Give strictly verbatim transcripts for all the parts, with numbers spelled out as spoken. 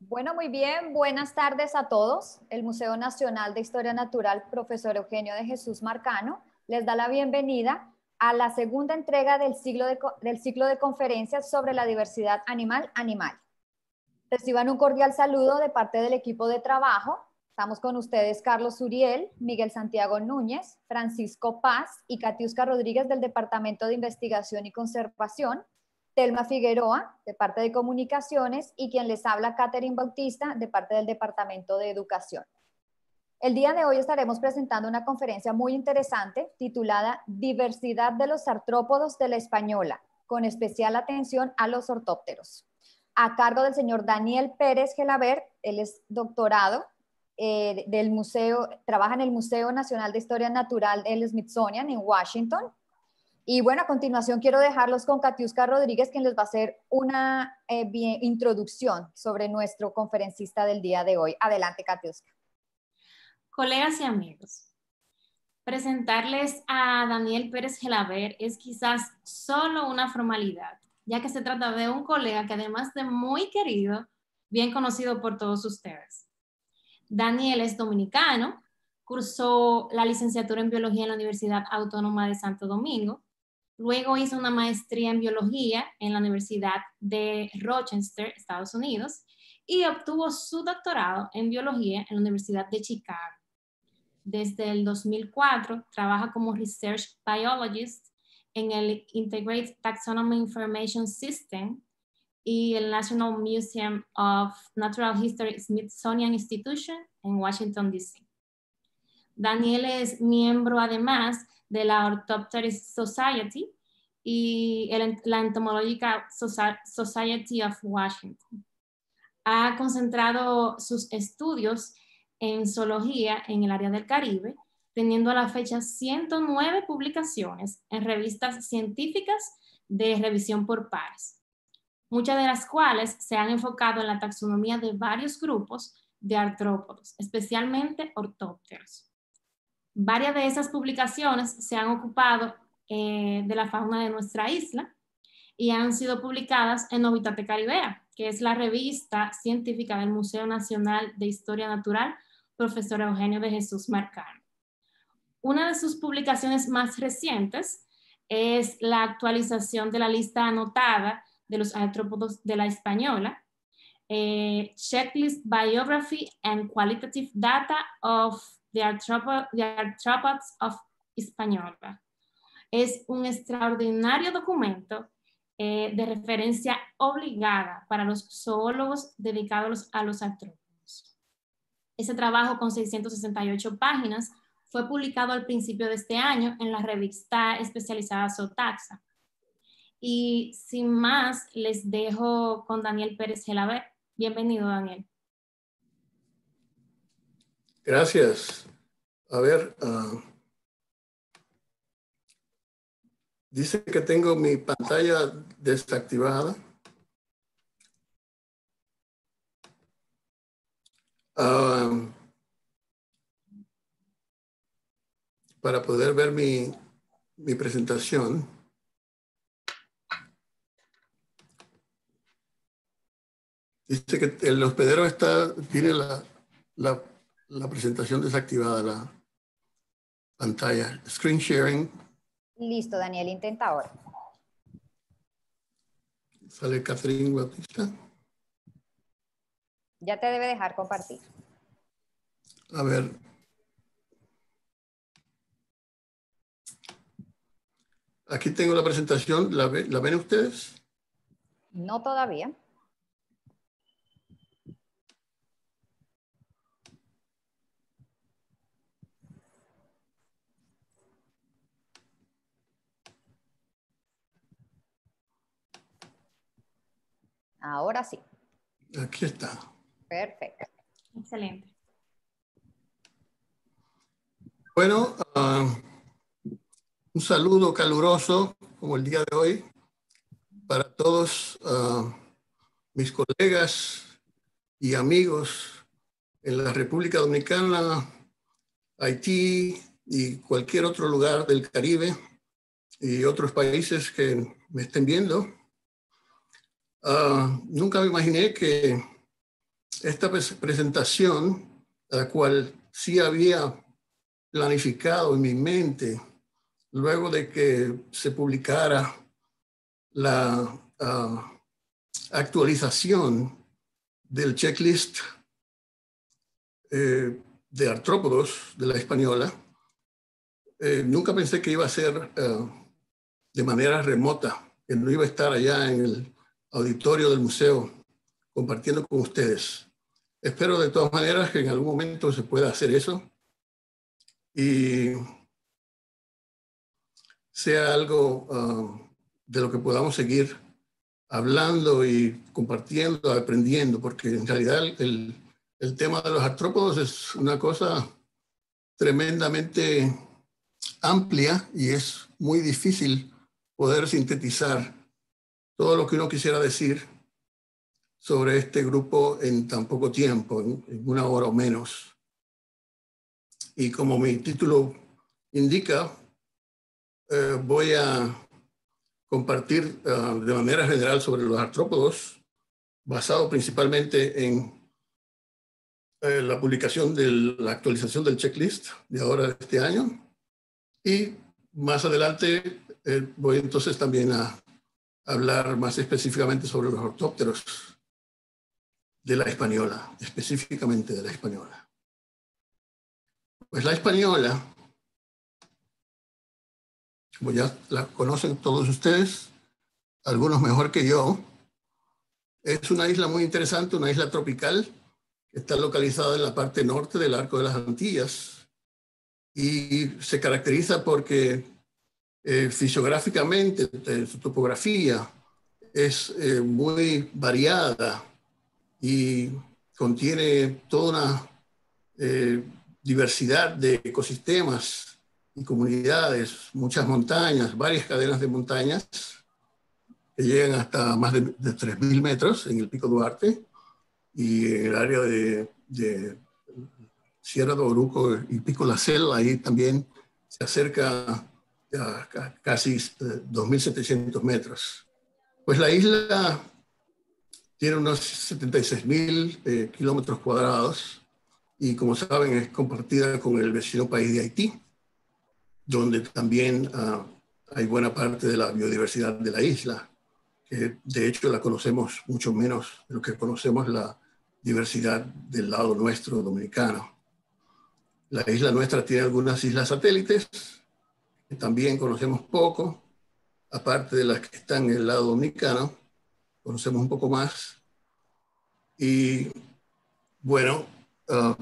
Bueno, muy bien. Buenas tardes a todos. El Museo Nacional de Historia Natural, profesor Eugenio de Jesús Marcano, les da la bienvenida a la segunda entrega del ciclo de, del ciclo de conferencias sobre la diversidad animal-animal. Reciban un cordial saludo de parte del equipo de trabajo. Estamos con ustedes Carlos Uriel, Miguel Santiago Núñez, Francisco Paz y Katiuska Rodríguez del Departamento de Investigación y Conservación, Telma Figueroa, de parte de Comunicaciones, y quien les habla, Catherine Bautista, de parte del Departamento de Educación. El día de hoy estaremos presentando una conferencia muy interesante titulada Diversidad de los artrópodos de la Española, con especial atención a los ortópteros, a cargo del señor Daniel Pérez Gelabert. Él es doctorado eh, del museo, trabaja en el Museo Nacional de Historia Natural del Smithsonian en Washington. Y bueno, a continuación quiero dejarlos con Katiuska Rodríguez, quien les va a hacer una eh, bien, introducción sobre nuestro conferencista del día de hoy. Adelante, Katiuska. Colegas y amigos, presentarles a Daniel Pérez Gelabert es quizás solo una formalidad, ya que se trata de un colega que además de muy querido, bien conocido por todos ustedes. Daniel es dominicano, cursó la licenciatura en biología en la Universidad Autónoma de Santo Domingo. Luego hizo una maestría en biología en la Universidad de Rochester, Estados Unidos, y obtuvo su doctorado en biología en la Universidad de Chicago. Desde el dos mil cuatro trabaja como Research Biologist en el Integrated Taxonomy Information System y el National Museum of Natural History Smithsonian Institution en Washington, D C Daniel es miembro además de la Orthopterist Society y el, la Entomological Society of Washington. Ha concentrado sus estudios en zoología en el área del Caribe, teniendo a la fecha ciento nueve publicaciones en revistas científicas de revisión por pares, muchas de las cuales se han enfocado en la taxonomía de varios grupos de artrópodos, especialmente ortópteros. Varias de esas publicaciones se han ocupado eh, de la fauna de nuestra isla y han sido publicadas en Habitate Caribea, que es la revista científica del Museo Nacional de Historia Natural, profesor Eugenio de Jesús Marcano. Una de sus publicaciones más recientes es la actualización de la lista anotada de los artrópodos de la Española, eh, Checklist Biography and Qualitative Data of the, Arthropod the Arthropods of Hispaniola. Es un extraordinario documento eh, de referencia obligada para los zoólogos dedicados a los artrópodos. Ese trabajo con seiscientas sesenta y ocho páginas fue publicado al principio de este año en la revista especializada Zootaxa. Y sin más, les dejo con Daniel Pérez Gelabert. Bienvenido, Daniel. Gracias. A ver, uh, dice que tengo mi pantalla desactivada. Uh, para poder ver mi, mi presentación. Dice que el hospedero está, tiene la, la, la presentación desactivada, la pantalla. Screen sharing. Listo, Daniel, intenta ahora. Sale Catherine Bautista. Ya te debe dejar compartir. A ver. Aquí tengo la presentación. ¿La, ve, ¿la ven ustedes? No todavía. Ahora sí. Aquí está. Perfecto. Excelente. Bueno, uh, un saludo caluroso, como el día de hoy, para todos uh, mis colegas y amigos en la República Dominicana, Haití y cualquier otro lugar del Caribe y otros países que me estén viendo. Uh, nunca me imaginé que esta presentación, la cual sí había planificado en mi mente luego de que se publicara la uh, actualización del checklist eh, de artrópodos de la española, eh, nunca pensé que iba a ser uh, de manera remota, que no iba a estar allá en el auditorio del museo compartiendo con ustedes. Espero de todas maneras que en algún momento se pueda hacer eso y sea algo uh, de lo que podamos seguir hablando y compartiendo, aprendiendo, porque en realidad el, el tema de los artrópodos es una cosa tremendamente amplia y es muy difícil poder sintetizar todo lo que uno quisiera decir sobre este grupo en tan poco tiempo, en, en una hora o menos. Y como mi título indica, eh, voy a compartir uh, de manera general sobre los artrópodos, basado principalmente en eh, la publicación de la actualización del checklist de ahora de este año. Y más adelante eh, voy entonces también a hablar más específicamente sobre los ortópteros de la española, específicamente de la española. Pues la española, como ya la conocen todos ustedes, algunos mejor que yo, es una isla muy interesante, una isla tropical que está localizada en la parte norte del Arco de las Antillas y se caracteriza porque eh, fisiográficamente, eh, su topografía es eh, muy variada y contiene toda una eh, diversidad de ecosistemas y comunidades, muchas montañas, varias cadenas de montañas que llegan hasta más de, de tres mil metros en el Pico Duarte y en el área de, de Sierra de Oruco y Pico La Cel, ahí también se acerca a, a casi dos mil setecientos metros. Pues la isla tiene unos setenta y seis mil eh, kilómetros cuadrados y, como saben, es compartida con el vecino país de Haití, donde también uh, hay buena parte de la biodiversidad de la isla, que de hecho la conocemos mucho menos de lo que conocemos la diversidad del lado nuestro dominicano. La isla nuestra tiene algunas islas satélites, que también conocemos poco, aparte de las que están en el lado dominicano, conocemos un poco más. Y bueno, uh,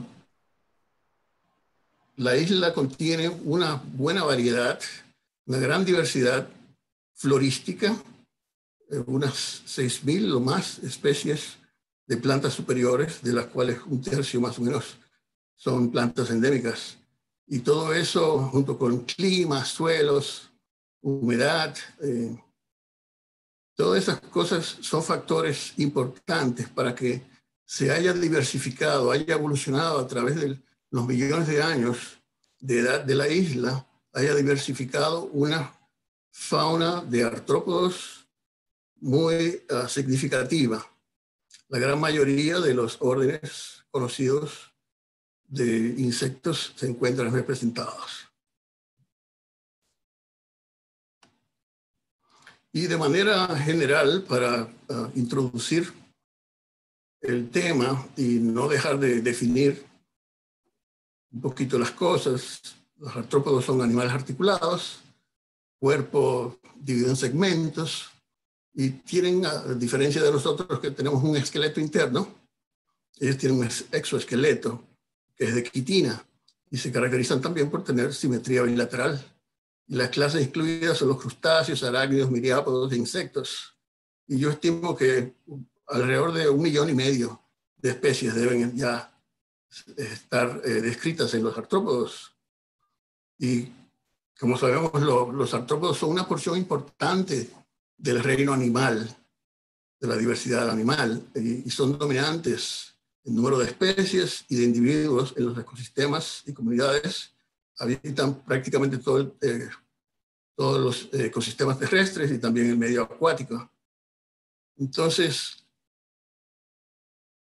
la isla contiene una buena variedad, una gran diversidad florística, unas seis mil o más especies de plantas superiores, de las cuales un tercio más o menos son plantas endémicas. Y todo eso, junto con clima, suelos, humedad, eh, todas esas cosas son factores importantes para que se haya diversificado, haya evolucionado a través de los millones de años de edad de la isla, haya diversificado una fauna de artrópodos muy uh, significativa. La gran mayoría de los órdenes conocidos de insectos se encuentran representados. Y de manera general, para uh, introducir el tema y no dejar de definir un poquito las cosas, los artrópodos son animales articulados, cuerpo dividido en segmentos, y tienen, a diferencia de nosotros que tenemos un esqueleto interno, ellos tienen un exoesqueleto que es de quitina y se caracterizan también por tener simetría bilateral. Y las clases incluidas son los crustáceos, arácnidos, miriápodos e insectos. Y yo estimo que alrededor de un millón y medio de especies deben ya estar eh, descritas en los artrópodos. Y como sabemos, lo, los artrópodos son una porción importante del reino animal, de la diversidad animal, y, y son dominantes en número de especies y de individuos en los ecosistemas y comunidades. Habitan prácticamente todo el, eh, todos los ecosistemas terrestres y también el medio acuático. Entonces,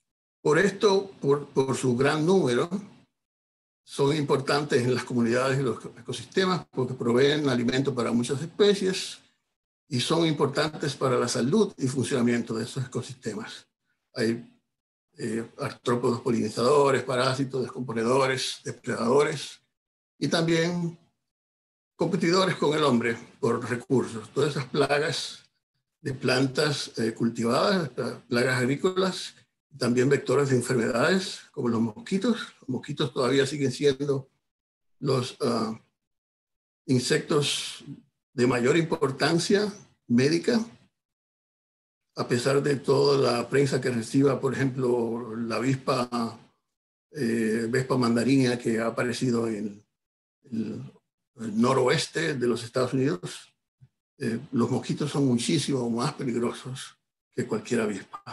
Por esto, por, por su gran número, son importantes en las comunidades y los ecosistemas porque proveen alimento para muchas especies y son importantes para la salud y funcionamiento de esos ecosistemas. Hay eh, artrópodos polinizadores, parásitos, descomponedores, depredadores y también competidores con el hombre por recursos. Todas esas plagas de plantas eh, cultivadas, plagas agrícolas, también vectores de enfermedades como los mosquitos. Los mosquitos todavía siguen siendo los uh, insectos de mayor importancia médica, a pesar de toda la prensa que reciba, por ejemplo, la avispa, eh, Vespa mandarina que ha aparecido en el, el noroeste de los Estados Unidos. Eh, los mosquitos son muchísimo más peligrosos que cualquier avispa.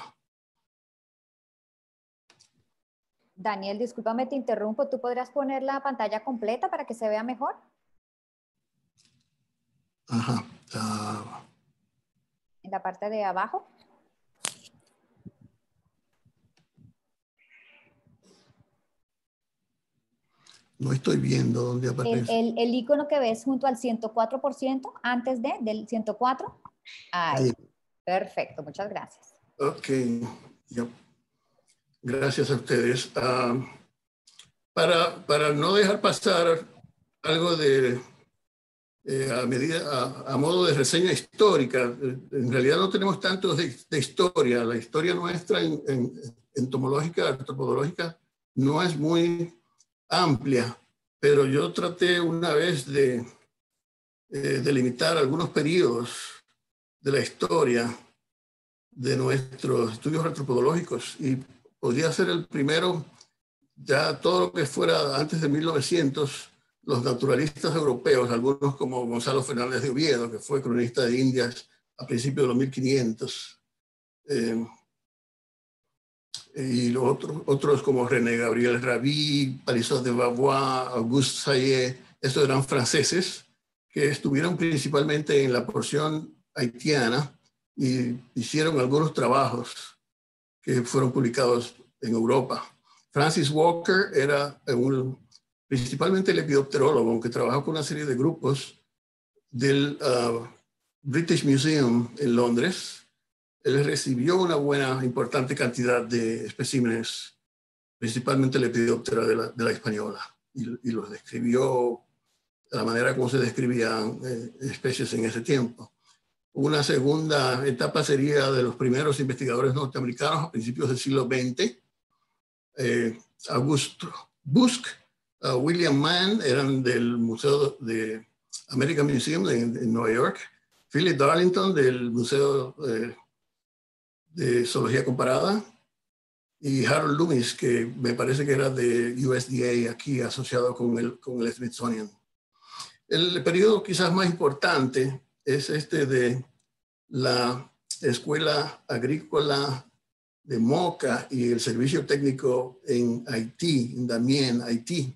Daniel, discúlpame, te interrumpo. ¿Tú podrías poner la pantalla completa para que se vea mejor? Ajá. Uh... En la parte de abajo. No estoy viendo dónde aparece. El, el, el icono que ves junto al ciento cuatro por ciento, antes de, del ciento cuatro. Ahí. Ahí. Perfecto, muchas gracias. Ok. Yep. Gracias a ustedes. Uh, para, para no dejar pasar algo de, eh, a, medida, a, a modo de reseña histórica, en realidad no tenemos tanto de, de historia. La historia nuestra en, en, entomológica, antropológica, no es muy amplia, pero yo traté una vez de eh, delimitar algunos periodos de la historia de nuestros estudios antropológicos y podría ser el primero, ya todo lo que fuera antes de mil novecientos, los naturalistas europeos, algunos como Gonzalo Fernández de Oviedo, que fue cronista de Indias a principios de los mil quinientos, eh, y los otros, otros como René Gabriel Rabhi, Palissot de Vavois, Auguste Sayé, estos eran franceses que estuvieron principalmente en la porción haitiana y hicieron algunos trabajos que fueron publicados en Europa. Francis Walker era un, principalmente lepidopterólogo, aunque trabajó con una serie de grupos del uh, British Museum en Londres. Él recibió una buena, importante cantidad de especímenes, principalmente Lepidoptera de la, de la española, y, y los describió de la manera como se describían eh, especies en ese tiempo. Una segunda etapa sería de los primeros investigadores norteamericanos a principios del siglo veinte. Eh, Auguste Busk, uh, William Mann eran del Museo de American Museum de, de Nueva York. Philip Darlington del Museo eh, de Zoología Comparada. Y Harold Loomis, que me parece que era de U S D A aquí asociado con el, con el Smithsonian. El periodo quizás más importante es este de la Escuela Agrícola de Moca y el Servicio Técnico en Haití, en Damiens, Haití,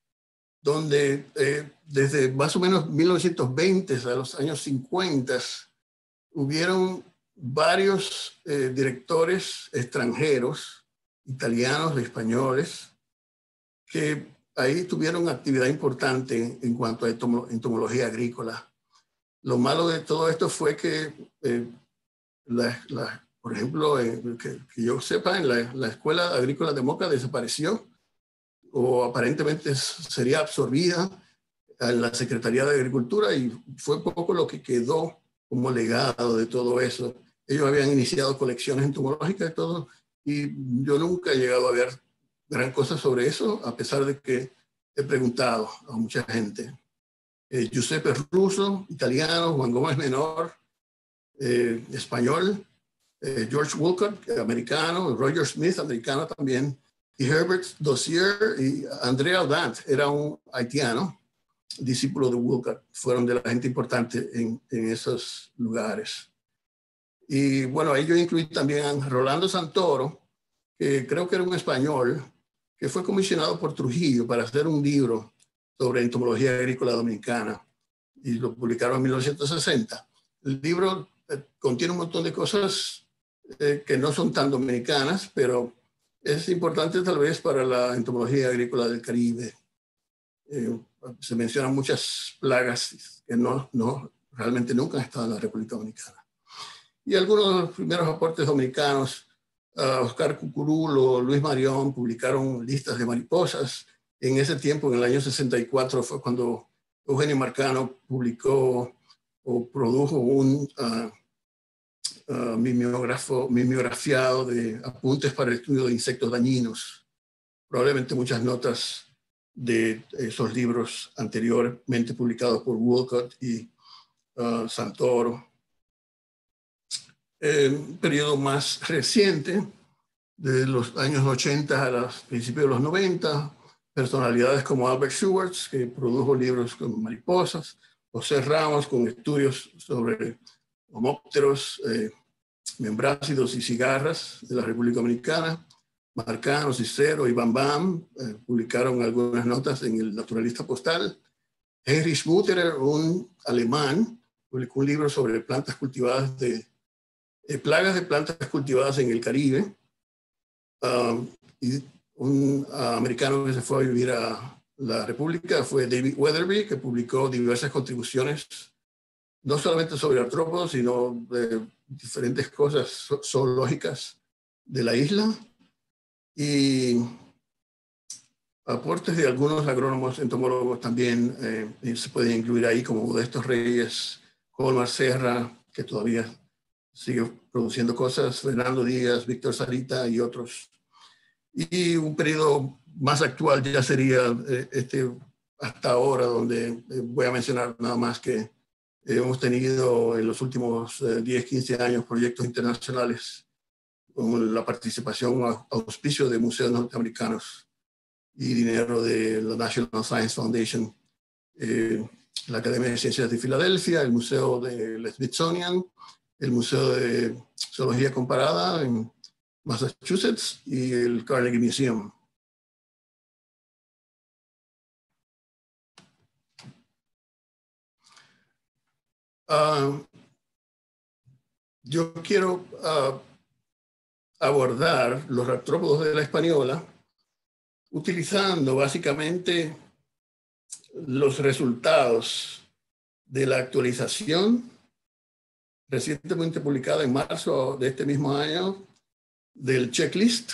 donde eh, desde más o menos mil novecientos veinte a los años cincuenta hubieron varios eh, directores extranjeros, italianos, españoles, que ahí tuvieron actividad importante en cuanto a entomología agrícola. Lo malo de todo esto fue que, eh, la, la, por ejemplo, eh, que, que yo sepa, en la, la Escuela Agrícola de Moca desapareció o aparentemente sería absorbida en la Secretaría de Agricultura y fue poco lo que quedó como legado de todo eso. Ellos habían iniciado colecciones entomológicas y todo, y yo nunca he llegado a ver gran cosa sobre eso, a pesar de que he preguntado a mucha gente. Eh, Giuseppe Russo, italiano, Juan Gómez Menor, eh, español, eh, George Wolcott, americano, Roger Smith, americano también, y Herbert Dossier y Andrea Audant, era un haitiano, discípulo de Wolcott, fueron de la gente importante en, en esos lugares. Y bueno, ahí yo incluí también a Rolando Santoro, que creo que era un español, que fue comisionado por Trujillo para hacer un libro sobre entomología agrícola dominicana, y lo publicaron en mil novecientos sesenta. El libro eh, contiene un montón de cosas eh, que no son tan dominicanas, pero es importante tal vez para la entomología agrícola del Caribe. Eh, se mencionan muchas plagas que no, no, realmente nunca han estado en la República Dominicana. Y algunos de los primeros aportes dominicanos, uh, Oscar Cucurulo, Luis Marión, publicaron listas de mariposas. En ese tiempo, en el año sesenta y cuatro, fue cuando Eugenio Marcano publicó o produjo un uh, uh, mimeógrafo, mimeografiado de apuntes para el estudio de insectos dañinos. Probablemente muchas notas de esos libros anteriormente publicados por Woolcott y uh, Santoro. Eh, un periodo más reciente, de los años ochenta a los principios de los noventa, personalidades como Albert Schwartz, que produjo libros con mariposas, José Ramos, con estudios sobre homópteros, eh, membrácidos y cigarras de la República Dominicana, Marcano, Cicero y Bam Bam eh, publicaron algunas notas en el Naturalista Postal. Henry Schmutterer, un alemán, publicó un libro sobre plantas cultivadas de eh, plagas de plantas cultivadas en el Caribe. Um, y un uh, americano que se fue a vivir a la República fue David Weatherby, que publicó diversas contribuciones, no solamente sobre artrópodos, sino de diferentes cosas zoológicas de la isla. Y aportes de algunos agrónomos entomólogos también eh, se pueden incluir ahí, como Modesto Reyes, Colmar Serra, que todavía sigue produciendo cosas, Fernando Díaz, Víctor Sarita y otros. Y un periodo más actual ya sería eh, este hasta ahora, donde eh, voy a mencionar nada más que eh, hemos tenido en los últimos eh, diez, quince años proyectos internacionales con la participación a auspicio de museos norteamericanos y dinero de la National Science Foundation, eh, la Academia de Ciencias de Filadelfia, el Museo del Smithsonian, el Museo de Zoología Comparada en Massachusetts y el Carnegie Museum. Uh, yo quiero uh, abordar los artrópodos de la española utilizando básicamente los resultados de la actualización recientemente publicada en marzo de este mismo año del checklist,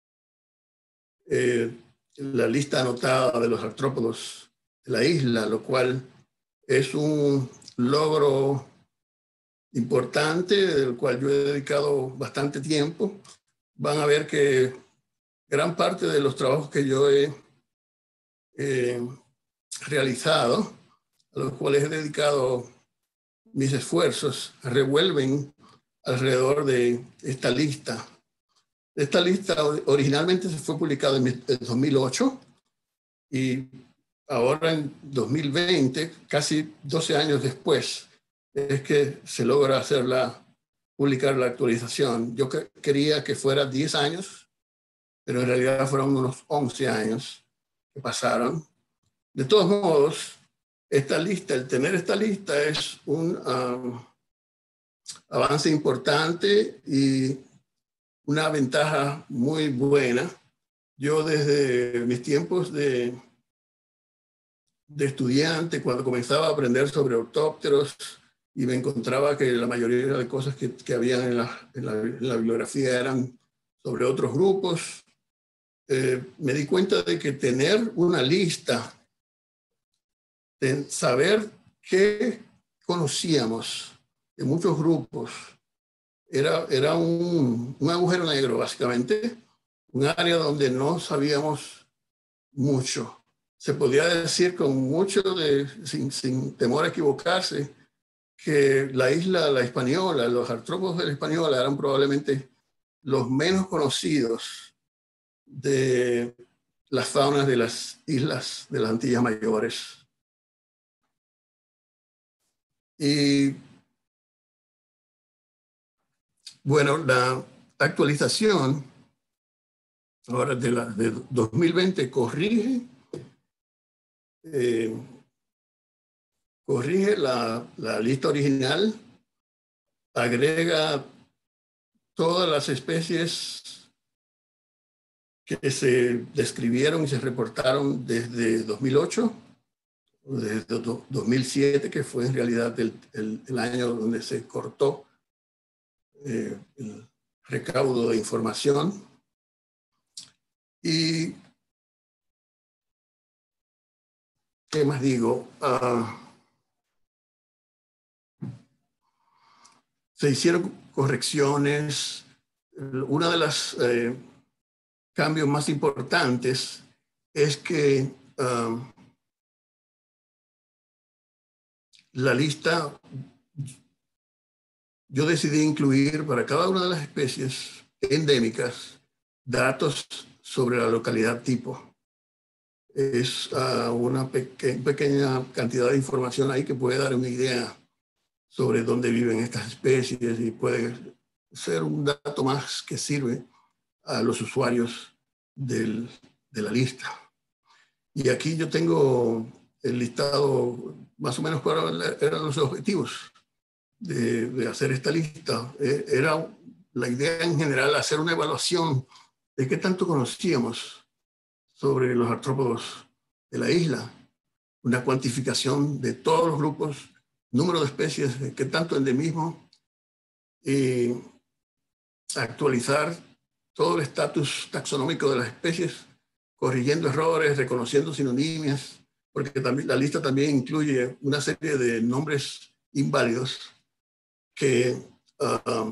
eh, la lista anotada de los artrópodos de la isla, lo cual es un logro importante del cual yo he dedicado bastante tiempo. Van a ver que gran parte de los trabajos que yo he eh, realizado, a los cuales he dedicado mis esfuerzos, revuelven alrededor de esta lista. Esta lista originalmente se fue publicada en dos mil ocho y ahora en dos mil veinte, casi doce años después, es que se logra hacerla, publicar la actualización. Yo que, quería que fuera diez años, pero en realidad fueron unos once años que pasaron. De todos modos, esta lista, el tener esta lista es un um, avance importante y una ventaja muy buena. Yo desde mis tiempos de, de estudiante, cuando comenzaba a aprender sobre ortópteros y me encontraba que la mayoría de cosas que, que había en la, en, la, en la bibliografía eran sobre otros grupos, eh, me di cuenta de que tener una lista, de saber qué conocíamos de muchos grupos, era, era un, un agujero negro, básicamente, un área donde no sabíamos mucho. Se podía decir con mucho, de, sin, sin temor a equivocarse, que la isla, la Hispaniola, los artrópodos de la Hispaniola eran probablemente los menos conocidos de las faunas de las islas de las Antillas Mayores. Y bueno, la actualización ahora de, la, de dos mil veinte corrige, eh, corrige la, la lista original, agrega todas las especies que se describieron y se reportaron desde dos mil ocho, desde dos mil siete, que fue en realidad el, el, el año donde se cortó eh, el recaudo de información. Y, ¿qué más digo? Uh, se hicieron correcciones. Una de las eh, cambios más importantes es que uh, la lista, yo decidí incluir para cada una de las especies endémicas datos sobre la localidad tipo. Es uh, una peque pequeña cantidad de información ahí que puede dar una idea sobre dónde viven estas especies y puede ser un dato más que sirve a los usuarios del, de la lista. Y aquí yo tengo el listado, más o menos cuáles eran los objetivos de, de hacer esta lista. Era la idea en general hacer una evaluación de qué tanto conocíamos sobre los artrópodos de la isla, una cuantificación de todos los grupos, número de especies, qué tanto endemismo, y actualizar todo el estatus taxonómico de las especies, corrigiendo errores, reconociendo sinonimias, porque también, la lista también incluye una serie de nombres inválidos que uh,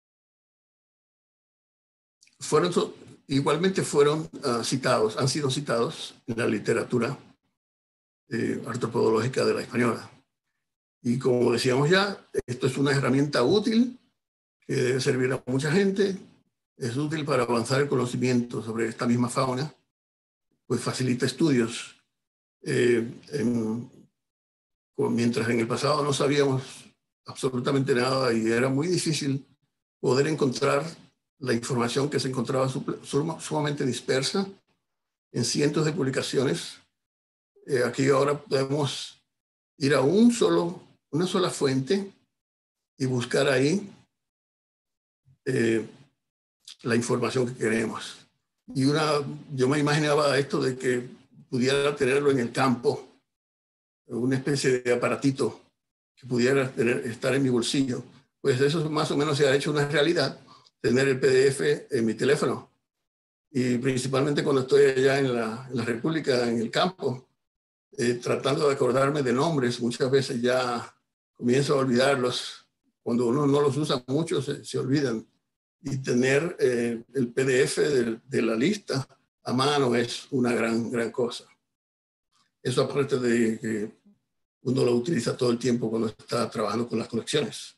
fueron, igualmente fueron uh, citados, han sido citados en la literatura eh, artropodológica de la española. Y como decíamos ya, esto es una herramienta útil que debe servir a mucha gente. Es útil para avanzar el conocimiento sobre esta misma fauna, pues facilita estudios. Eh, en, mientras en el pasado no sabíamos absolutamente nada y era muy difícil poder encontrar la información que se encontraba sumamente dispersa en cientos de publicaciones. Eh, aquí ahora podemos ir a un solo, una sola fuente y buscar ahí eh, la información que queremos. Y una, yo me imaginaba esto de que pudiera tenerlo en el campo, una especie de aparatito que pudiera tener, estar en mi bolsillo. Pues eso más o menos se ha hecho una realidad, tener el P D F en mi teléfono. Y principalmente cuando estoy allá en la, en la República, en el campo, eh, tratando de acordarme de nombres, muchas veces ya comienzo a olvidarlos. Cuando uno no los usa mucho, se, se olvidan. Y tener eh, el P D F de, de la lista a mano es una gran, gran cosa. Eso aparte de que uno lo utiliza todo el tiempo cuando está trabajando con las colecciones.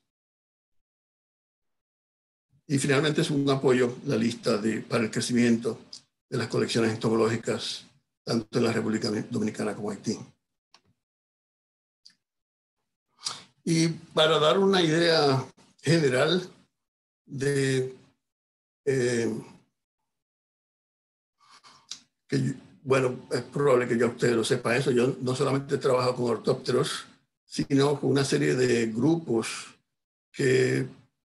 Y finalmente es un apoyo, la lista de, para el crecimiento de las colecciones entomológicas, tanto en la República Dominicana como Haití. Y para dar una idea general de eh, que, bueno, es probable que ya ustedes lo sepan eso, yo no solamente he trabajado con ortópteros, sino con una serie de grupos que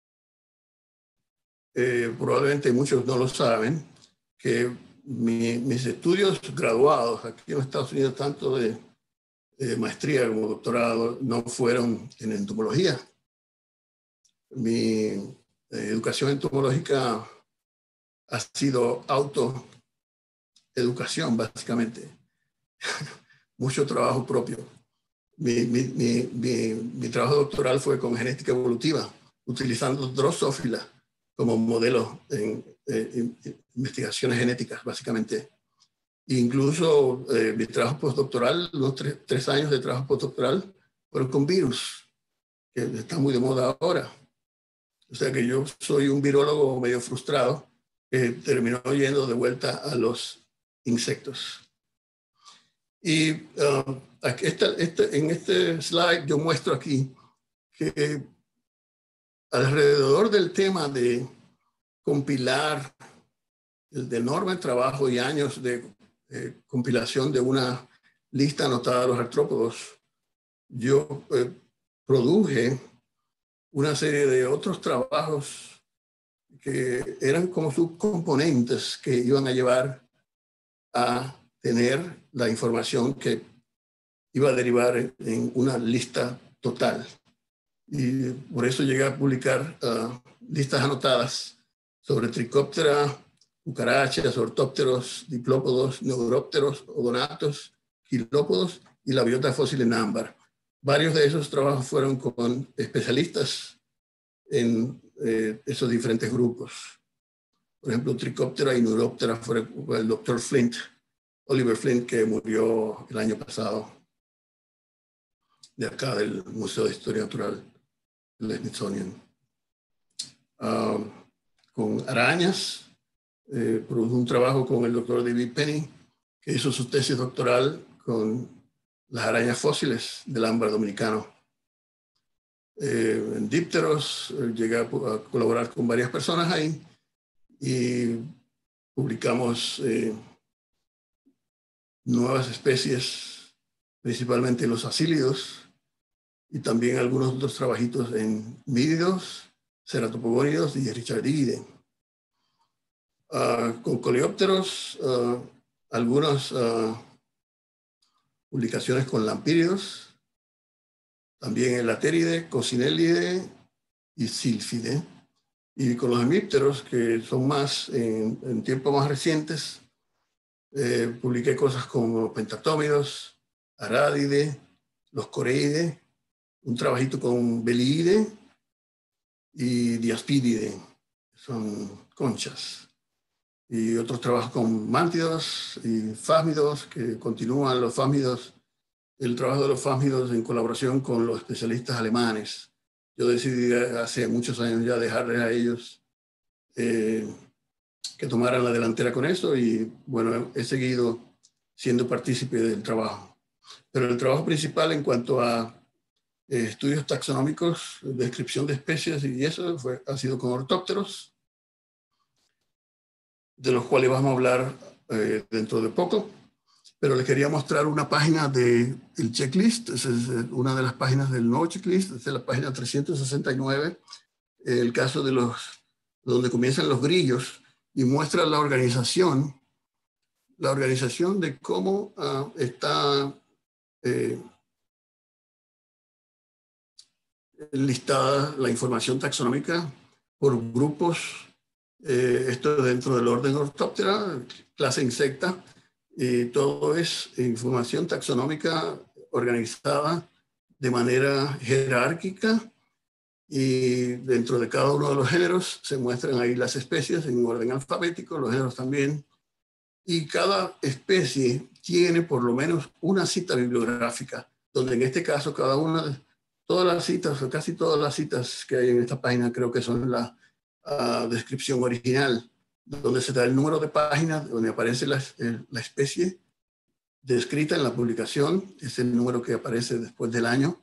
eh, probablemente muchos no lo saben, que mi, mis estudios graduados aquí en Estados Unidos, tanto de, de maestría como doctorado, no fueron en entomología. Mi eh, educación entomológica ha sido autoeducación, básicamente. Mucho trabajo propio. Mi, mi, mi, mi, mi trabajo doctoral fue con genética evolutiva, utilizando Drosophila como modelo en, en, en investigaciones genéticas, básicamente. Incluso eh, mi trabajo postdoctoral, los tres, tres años de trabajo postdoctoral, fueron con virus, que está muy de moda ahora. O sea que yo soy un virólogo medio frustrado que terminó yendo de vuelta a los insectos. Y uh, aquí está, este, en este slide yo muestro aquí que alrededor del tema de compilar el de enorme trabajo y años de eh, compilación de una lista anotada de los artrópodos, yo eh, produje una serie de otros trabajos que eran como subcomponentes que iban a llevar a tener la información que iba a derivar en una lista total. Y por eso llegué a publicar uh, listas anotadas sobre Trichoptera, cucarachas, ortópteros, diplópodos, neurópteros, odonatos, quilópodos y la biota fósil en ámbar. Varios de esos trabajos fueron con especialistas en eh, esos diferentes grupos. Por ejemplo, Trichoptera y Neuróptera fue el doctor Flint, Oliver Flint, que murió el año pasado, de acá del Museo de Historia Natural del Smithsonian. Uh, con arañas, eh, produjo un trabajo con el doctor David Penny, que hizo su tesis doctoral con las arañas fósiles del ámbar dominicano. Eh, en dípteros, eh, llegué a, a colaborar con varias personas ahí y publicamos eh, nuevas especies, principalmente los acílidos, y también algunos otros trabajitos en mídidos, ceratopogónidos y richardiidae. Uh, con coleópteros, uh, algunas uh, publicaciones con lampíridos, también el Lateridae, Coccinellidae y Sylphidae. Y con los hemípteros, que son más en, en tiempos más recientes, eh, publiqué cosas como pentatómidos, Aradidae, los Coreidae, un trabajito con Beliidae y Diaspididae, son conchas. Y otros trabajos con mántidos y fásmidos, que continúan los fásmidos, el trabajo de los fásmidos en colaboración con los especialistas alemanes. Yo decidí hace muchos años ya dejarles a ellos eh, que tomaran la delantera con eso y bueno, he seguido siendo partícipe del trabajo. Pero el trabajo principal en cuanto a eh, estudios taxonómicos, descripción de especies y eso fue, ha sido con ortópteros, de los cuales vamos a hablar eh, dentro de poco. Pero les quería mostrar una página del checklist. Esa es una de las páginas del nuevo checklist. Esta es la página trescientos sesenta y nueve. El caso de los, donde comienzan los grillos y muestra la organización, la organización de cómo uh, está eh, listada la información taxonómica por grupos. Eh, esto dentro del orden Orthoptera, clase insecta. Y todo es información taxonómica organizada de manera jerárquica y dentro de cada uno de los géneros se muestran ahí las especies en orden alfabético, los géneros también. Y cada especie tiene por lo menos una cita bibliográfica, donde en este caso cada una de todas las citas, o casi todas las citas que hay en esta página creo que son la uh, descripción original, donde se da el número de páginas, donde aparece la, la especie descrita en la publicación, es el número que aparece después del año.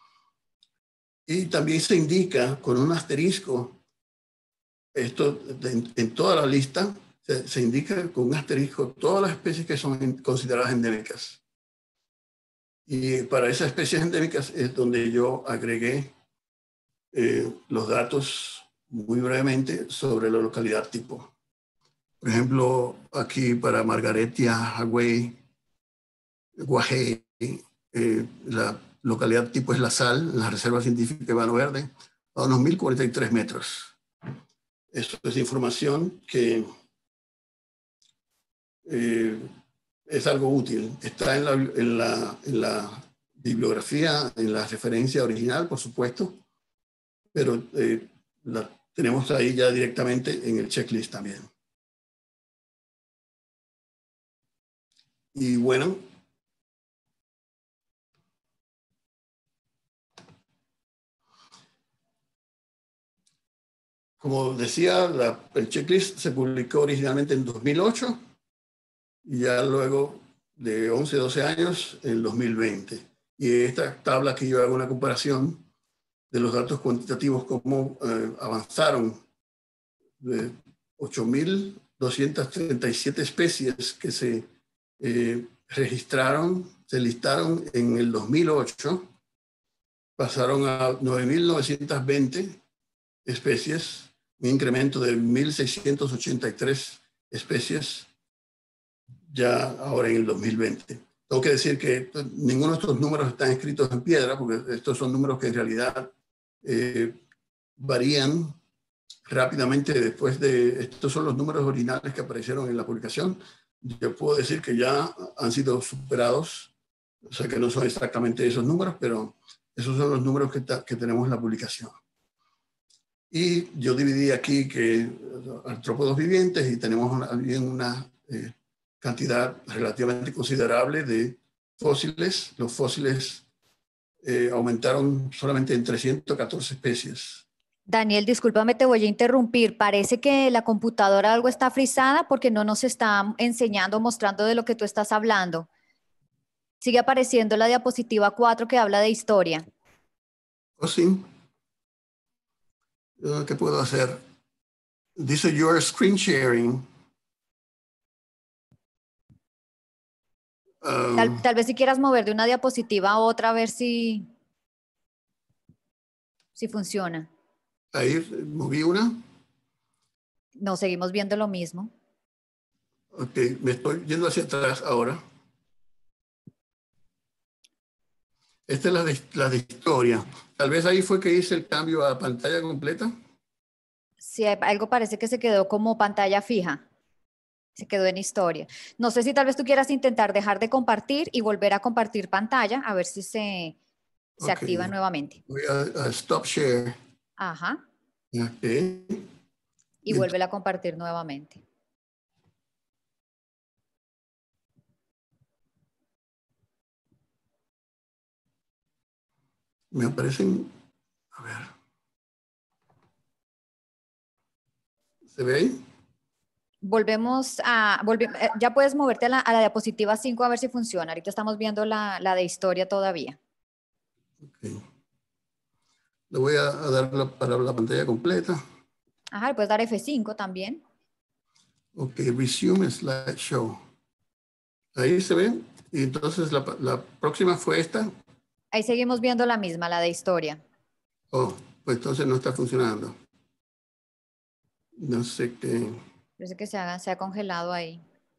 Y también se indica con un asterisco, esto en, en toda la lista, se, se indica con un asterisco todas las especies que son consideradas endémicas. Y para esas especies endémicas es donde yo agregué eh, los datos muy brevemente sobre la localidad tipo. Por ejemplo, aquí para Margaretia, Hawái, Guajé, eh, la localidad tipo es La Sal, en la Reserva Científica de Vano Verde, a unos mil cuarenta y tres metros. Esto es información que eh, es algo útil. Está en la, en, la, en la bibliografía, en la referencia original, por supuesto, pero eh, la tenemos ahí ya directamente en el checklist también. Y bueno, como decía, la, el checklist se publicó originalmente en dos mil ocho y ya luego de once, doce años en dos mil veinte. Y esta tabla aquí yo hago una comparación de los datos cuantitativos, cómo eh, avanzaron de ocho mil doscientas treinta y siete especies que se eh, registraron, se listaron en el dos mil ocho, pasaron a nueve mil novecientas veinte especies, un incremento de mil seiscientas ochenta y tres especies ya ahora en el dos mil veinte. Tengo que decir que ninguno de estos números están escritos en piedra, porque estos son números que en realidad eh, varían rápidamente después de... Estos son los números originales que aparecieron en la publicación. Yo puedo decir que ya han sido superados, o sea que no son exactamente esos números, pero esos son los números que, que tenemos en la publicación. Y yo dividí aquí que artrópodos vivientes y tenemos una, una eh, cantidad relativamente considerable de fósiles. Los fósiles eh, aumentaron solamente en trescientas catorce especies. Daniel, discúlpame, te voy a interrumpir. Parece que la computadora algo está frisada porque no nos está enseñando, mostrando de lo que tú estás hablando. Sigue apareciendo la diapositiva cuatro que habla de historia. ¿Oh, sí? ¿Qué puedo hacer? Dice your screen sharing. Um, Tal, tal vez si quieras mover de una diapositiva a otra a ver si, si funciona. Ahí moví una. No, seguimos viendo lo mismo. Ok, me estoy yendo hacia atrás ahora. Esta es la de, la de historia. Tal vez ahí fue que hice el cambio a pantalla completa. Sí, algo parece que se quedó como pantalla fija. Se quedó en historia. No sé si tal vez tú quieras intentar dejar de compartir y volver a compartir pantalla, a ver si se, se Okay. activa nuevamente. Voy a, a stop share. Ajá. Okay. Y vuelve a compartir nuevamente. Me aparecen, a ver. ¿Se ve ahí? Volvemos a, volve, ya puedes moverte a la, a la diapositiva cinco a ver si funciona. Ahorita estamos viendo la, la de historia todavía. Okay. Le voy a, a dar la, para la pantalla completa. Ajá, le puedes dar F cinco también. Ok, resume slideshow. Ahí se ve. Y entonces la, la próxima fue esta. Ahí seguimos viendo la misma, la de historia. Oh, pues entonces no está funcionando. No sé qué. Parece que se ha, se ha congelado ahí.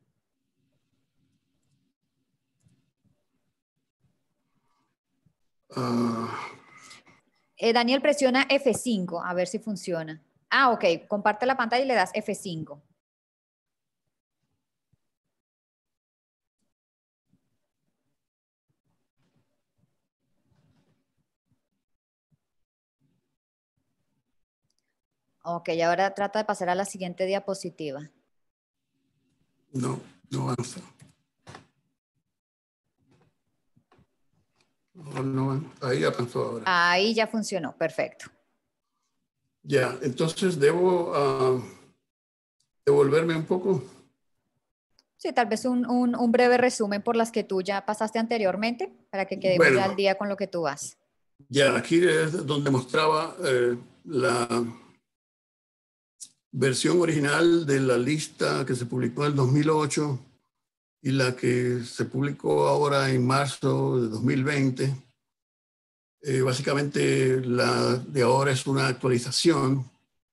Uh, eh, Daniel, presiona F cinco a ver si funciona. Ah, ok. Comparte la pantalla y le das F cinco. Ok, ahora trata de pasar a la siguiente diapositiva. No, no avanza. No, no, ahí ya pasó ahora. Ahí ya funcionó, perfecto. Ya, entonces debo uh, devolverme un poco. Sí, tal vez un, un, un breve resumen por las que tú ya pasaste anteriormente, para que quedemos Bueno, ya al día con lo que tú vas. Ya, aquí es donde mostraba eh, la versión original de la lista que se publicó en el dos mil ocho y la que se publicó ahora en marzo de dos mil veinte. Eh, básicamente la de ahora es una actualización,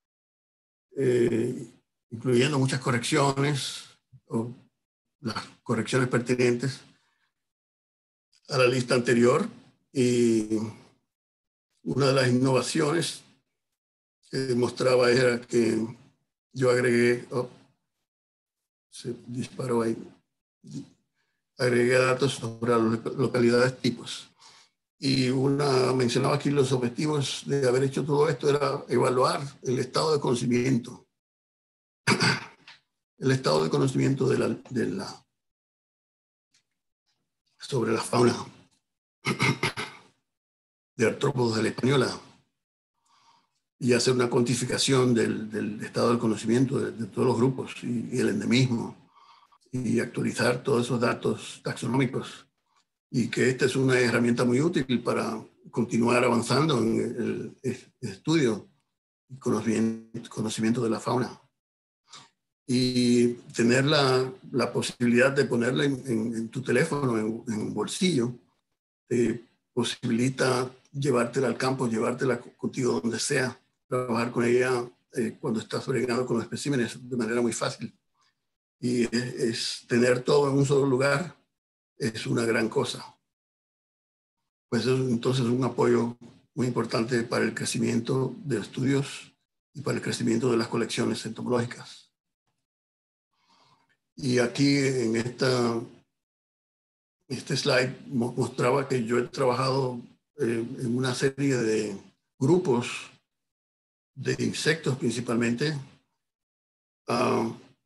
eh, incluyendo muchas correcciones o las correcciones pertinentes a la lista anterior. Y una de las innovaciones que mostraba era que yo agregué, oh, se disparó ahí, agregué datos sobre las localidades tipos. Y una mencionaba aquí los objetivos de haber hecho todo esto era evaluar el estado de conocimiento, el estado de conocimiento de la, de la, sobre la fauna de artrópodos de la española y hacer una cuantificación del, del estado del conocimiento de, de todos los grupos y, y el endemismo y actualizar todos esos datos taxonómicos, y que esta es una herramienta muy útil para continuar avanzando en el, el estudio y conocimiento, conocimiento de la fauna. Y tener la, la posibilidad de ponerla en, en, en tu teléfono, en, en un bolsillo, te posibilita llevártela al campo, llevártela contigo donde sea, trabajar con ella eh, cuando estás bregando con los especímenes de manera muy fácil. Y es, es tener todo en un solo lugar es una gran cosa. Pues es entonces un apoyo muy importante para el crecimiento de estudios y para el crecimiento de las colecciones entomológicas. Y aquí en esta, este slide mostraba que yo he trabajado eh, en una serie de grupos de insectos principalmente, uh,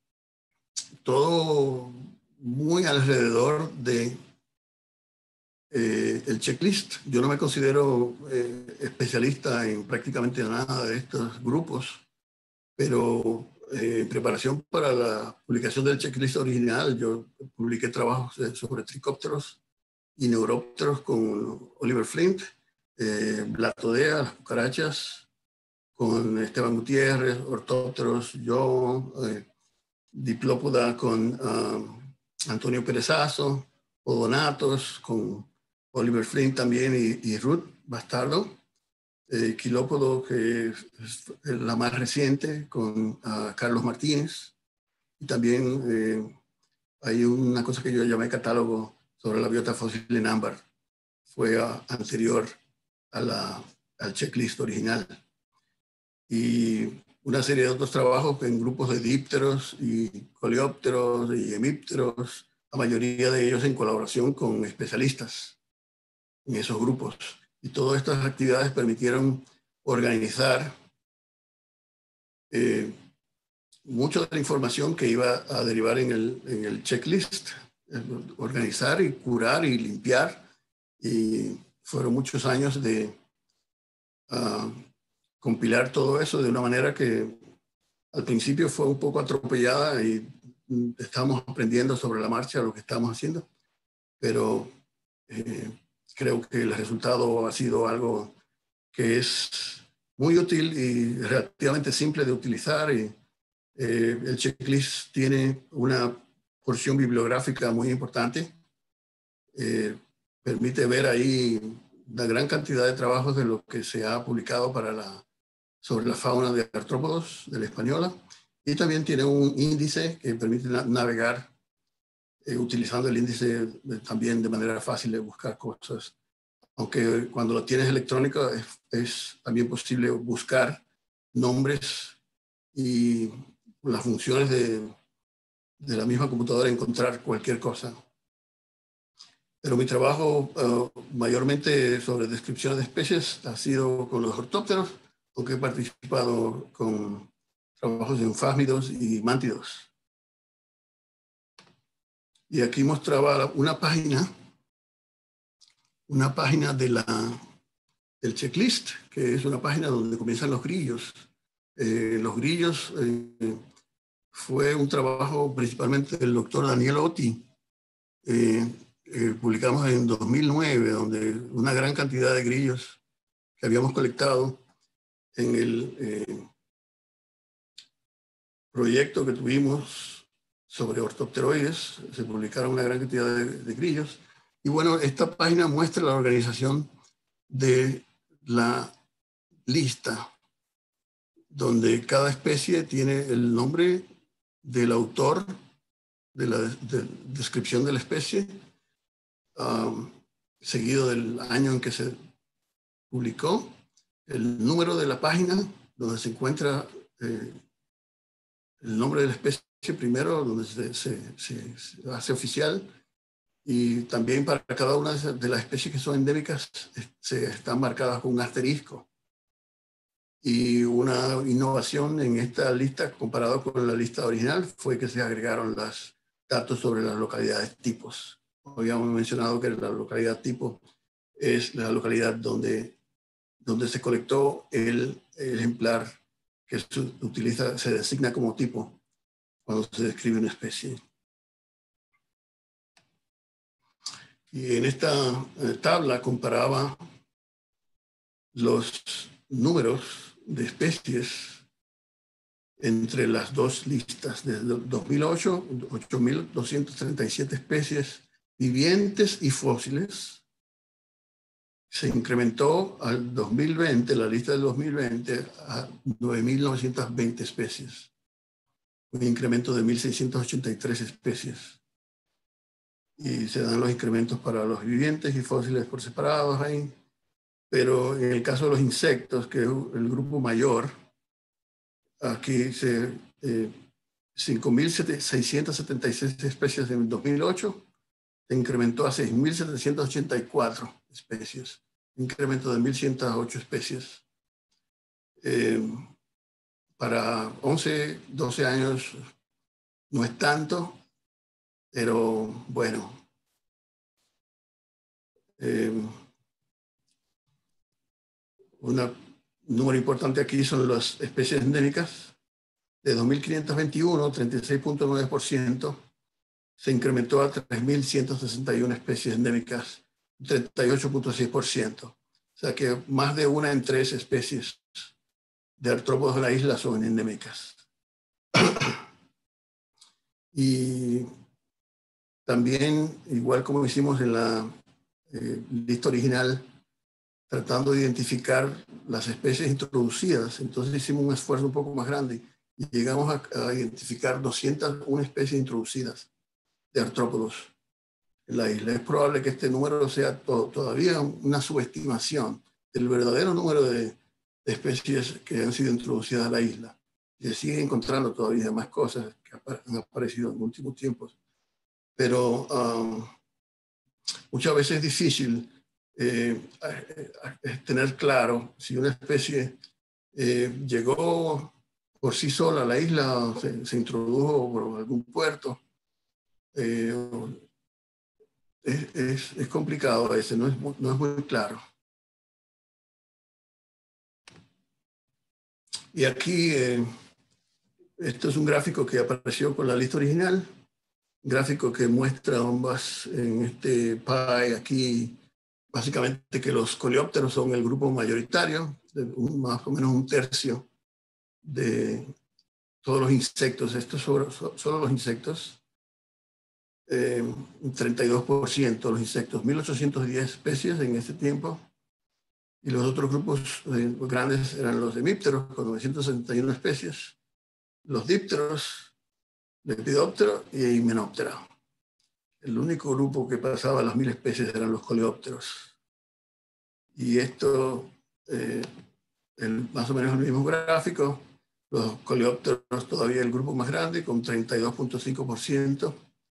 todo muy alrededor de eh, el checklist. Yo no me considero eh, especialista en prácticamente nada de estos grupos, pero eh, en preparación para la publicación del checklist original, yo publiqué trabajos sobre tricópteros y neurópteros con Oliver Flint, eh, Blatodea, las cucarachas, con Esteban Gutiérrez, ortópteros, yo, eh, Diplópoda con uh, Antonio Perezazo, Odonatos con Oliver Flint también y, y Ruth Bastardo, eh, Quilópodo, que es la más reciente, con uh, Carlos Martínez, y también eh, hay una cosa que yo llamé catálogo sobre la biota fósil en ámbar, fue uh, anterior a la, al checklist original. Y una serie de otros trabajos en grupos de dípteros y coleópteros y hemípteros, la mayoría de ellos en colaboración con especialistas en esos grupos. Y todas estas actividades permitieron organizar eh, mucha de la información que iba a derivar en el, en el checklist, organizar y curar y limpiar. Y fueron muchos años de uh, compilar todo eso de una manera que al principio fue un poco atropellada y estamos aprendiendo sobre la marcha lo que estamos haciendo, pero eh, creo que el resultado ha sido algo que es muy útil y relativamente simple de utilizar. Y eh, el checklist tiene una porción bibliográfica muy importante. Eh, permite ver ahí una gran cantidad de trabajos de lo que se ha publicado para la, sobre la fauna de artrópodos de la española. Y también tiene un índice que permite na navegar eh, utilizando el índice de, también de manera fácil de buscar cosas. Aunque cuando lo tienes electrónico es, es también posible buscar nombres y las funciones de, de la misma computadora encontrar cualquier cosa. Pero mi trabajo uh, mayormente sobre descripciones de especies ha sido con los ortópteros, aunque he participado con trabajos en fásmidos y mántidos. Y aquí mostraba una página, una página de la, del checklist, que es una página donde comienzan los grillos. Eh, los grillos eh, fue un trabajo principalmente del doctor Daniel Otti. Eh, eh, publicamos en dos mil nueve, donde una gran cantidad de grillos que habíamos colectado en el eh, proyecto que tuvimos sobre ortopteroides, se publicaron una gran cantidad de, de grillos. Y bueno, esta página muestra la organización de la lista, donde cada especie tiene el nombre del autor de la de, de descripción de la especie, um, seguido del año en que se publicó, el número de la página donde se encuentra eh, el nombre de la especie primero, donde se, se, se, se hace oficial, y también para cada una de las especies que son endémicas se están marcadas con un asterisco. Y una innovación en esta lista comparado con la lista original fue que se agregaron los datos sobre las localidades tipos. Habíamos mencionado que la localidad tipo es la localidad donde, donde se colectó el, el ejemplar que se utiliza, se designa como tipo cuando se describe una especie. Y en esta tabla comparaba los números de especies entre las dos listas. Desde dos mil ocho, ocho mil doscientas treinta y siete especies vivientes y fósiles, se incrementó al dos mil veinte, la lista del dos mil veinte, a nueve mil novecientas veinte especies. Un incremento de mil seiscientas ochenta y tres especies. Y se dan los incrementos para los vivientes y fósiles por separados ahí. Pero en el caso de los insectos, que es el grupo mayor, aquí se, eh, cinco mil seiscientas setenta y seis especies en el dos mil ocho, se incrementó a seis mil setecientas ochenta y cuatro especies, incremento de mil ciento ocho especies. Eh, para once, doce años no es tanto, pero bueno. Eh, un número importante aquí son las especies endémicas. De dos mil quinientos veintiuno, treinta y seis punto nueve por ciento, se incrementó a tres mil ciento sesenta y una especies endémicas, treinta y ocho punto seis por ciento. O sea que más de una en tres especies de artrópodos de la isla son endémicas. Y también, igual como hicimos en la eh, lista original, tratando de identificar las especies introducidas, entonces hicimos un esfuerzo un poco más grande y llegamos a, a identificar doscientas una especies introducidas de artrópodos en la isla. Es probable que este número sea to todavía una subestimación del verdadero número de, de especies que han sido introducidas a la isla. Y se siguen encontrando todavía más cosas que han aparecido en últimos tiempos. Pero um, muchas veces es difícil eh, tener claro si una especie eh, llegó por sí sola a la isla, se, se introdujo por algún puerto. Eh, es, es, es complicado a veces, no es, muy, no es muy claro. Y aquí, eh, esto es un gráfico que apareció con la lista original, gráfico que muestra ambas en este pie aquí, básicamente que los coleópteros son el grupo mayoritario, de un, más o menos un tercio de todos los insectos. Estos son solo los insectos. Eh, treinta y dos por ciento de los insectos, mil ochocientas diez especies en este tiempo. Y los otros grupos eh, grandes eran los hemípteros, con novecientas setenta y una especies, los dípteros, lepidóptero y himenóptera. El único grupo que pasaba las mil especies eran los coleópteros. Y esto, eh, el, más o menos el mismo gráfico, los coleópteros todavía el grupo más grande, con treinta y dos punto cinco por ciento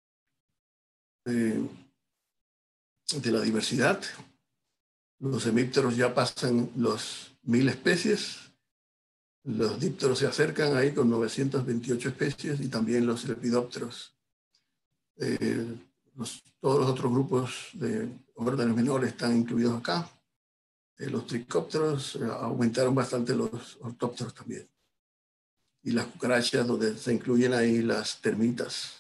eh, de la diversidad. Los hemípteros ya pasan los mil especies. Los dípteros se acercan ahí con novecientas veintiocho especies y también los lepidópteros. Eh, los, todos los otros grupos de órdenes menores están incluidos acá. Eh, los tricópteros eh, aumentaron bastante, los ortópteros también. Y las cucarachas, donde se incluyen ahí las termitas.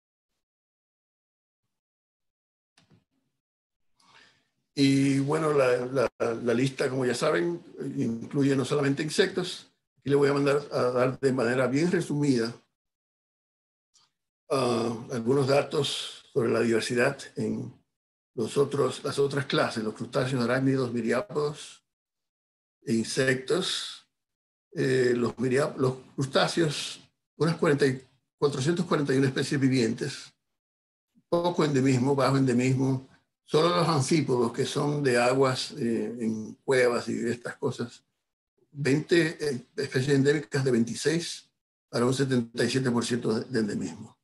Y bueno, la, la, la lista, como ya saben, incluye no solamente insectos. Aquí le voy a mandar a dar de manera bien resumida uh, algunos datos sobre la diversidad en los otros, las otras clases, los crustáceos, arácnidos, miriápodos e insectos. Eh, los, los crustáceos, unas cuatrocientas cuarenta y una especies vivientes, poco endemismo, bajo endemismo. Solo los anfípodos, que son de aguas eh, en cuevas y estas cosas, veinte eh, especies endémicas de veintiséis para un setenta y siete por ciento de endemismo.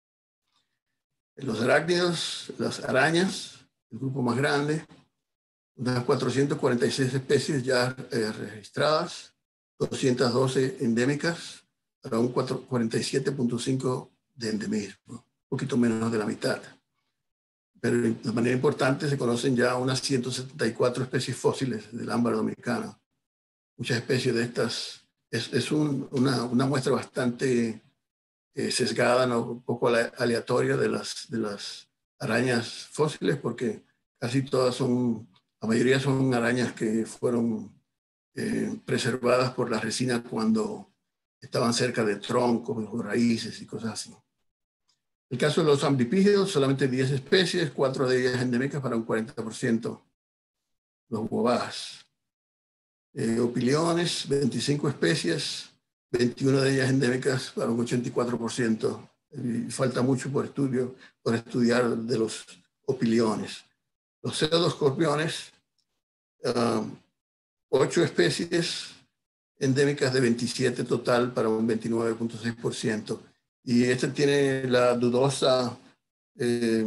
Los arácnidos, las arañas, el grupo más grande, unas cuatrocientas cuarenta y seis especies ya eh, registradas, doscientas doce endémicas para un cuarenta y siete punto cinco por ciento de endemismo, un poquito menos de la mitad. Pero de manera importante se conocen ya unas ciento setenta y cuatro especies fósiles del ámbar dominicano. Muchas especies de estas, es, es un, una, una muestra bastante eh, sesgada, ¿no? Un poco aleatoria de las, de las arañas fósiles, porque casi todas son, la mayoría son arañas que fueron eh, preservadas por la resina cuando estaban cerca de troncos o raíces y cosas así. El caso de los ambipígidos, solamente diez especies, cuatro de ellas endémicas para un cuarenta por ciento los guabás. Eh, opiliones, veinticinco especies, veintiuna de ellas endémicas para un ochenta y cuatro por ciento. Y falta mucho por, estudio, por estudiar de los opiliones. Los pseudoscorpiones, uh, ocho especies endémicas de veintisiete total para un veintinueve punto seis por ciento. Y este tiene la dudosa eh,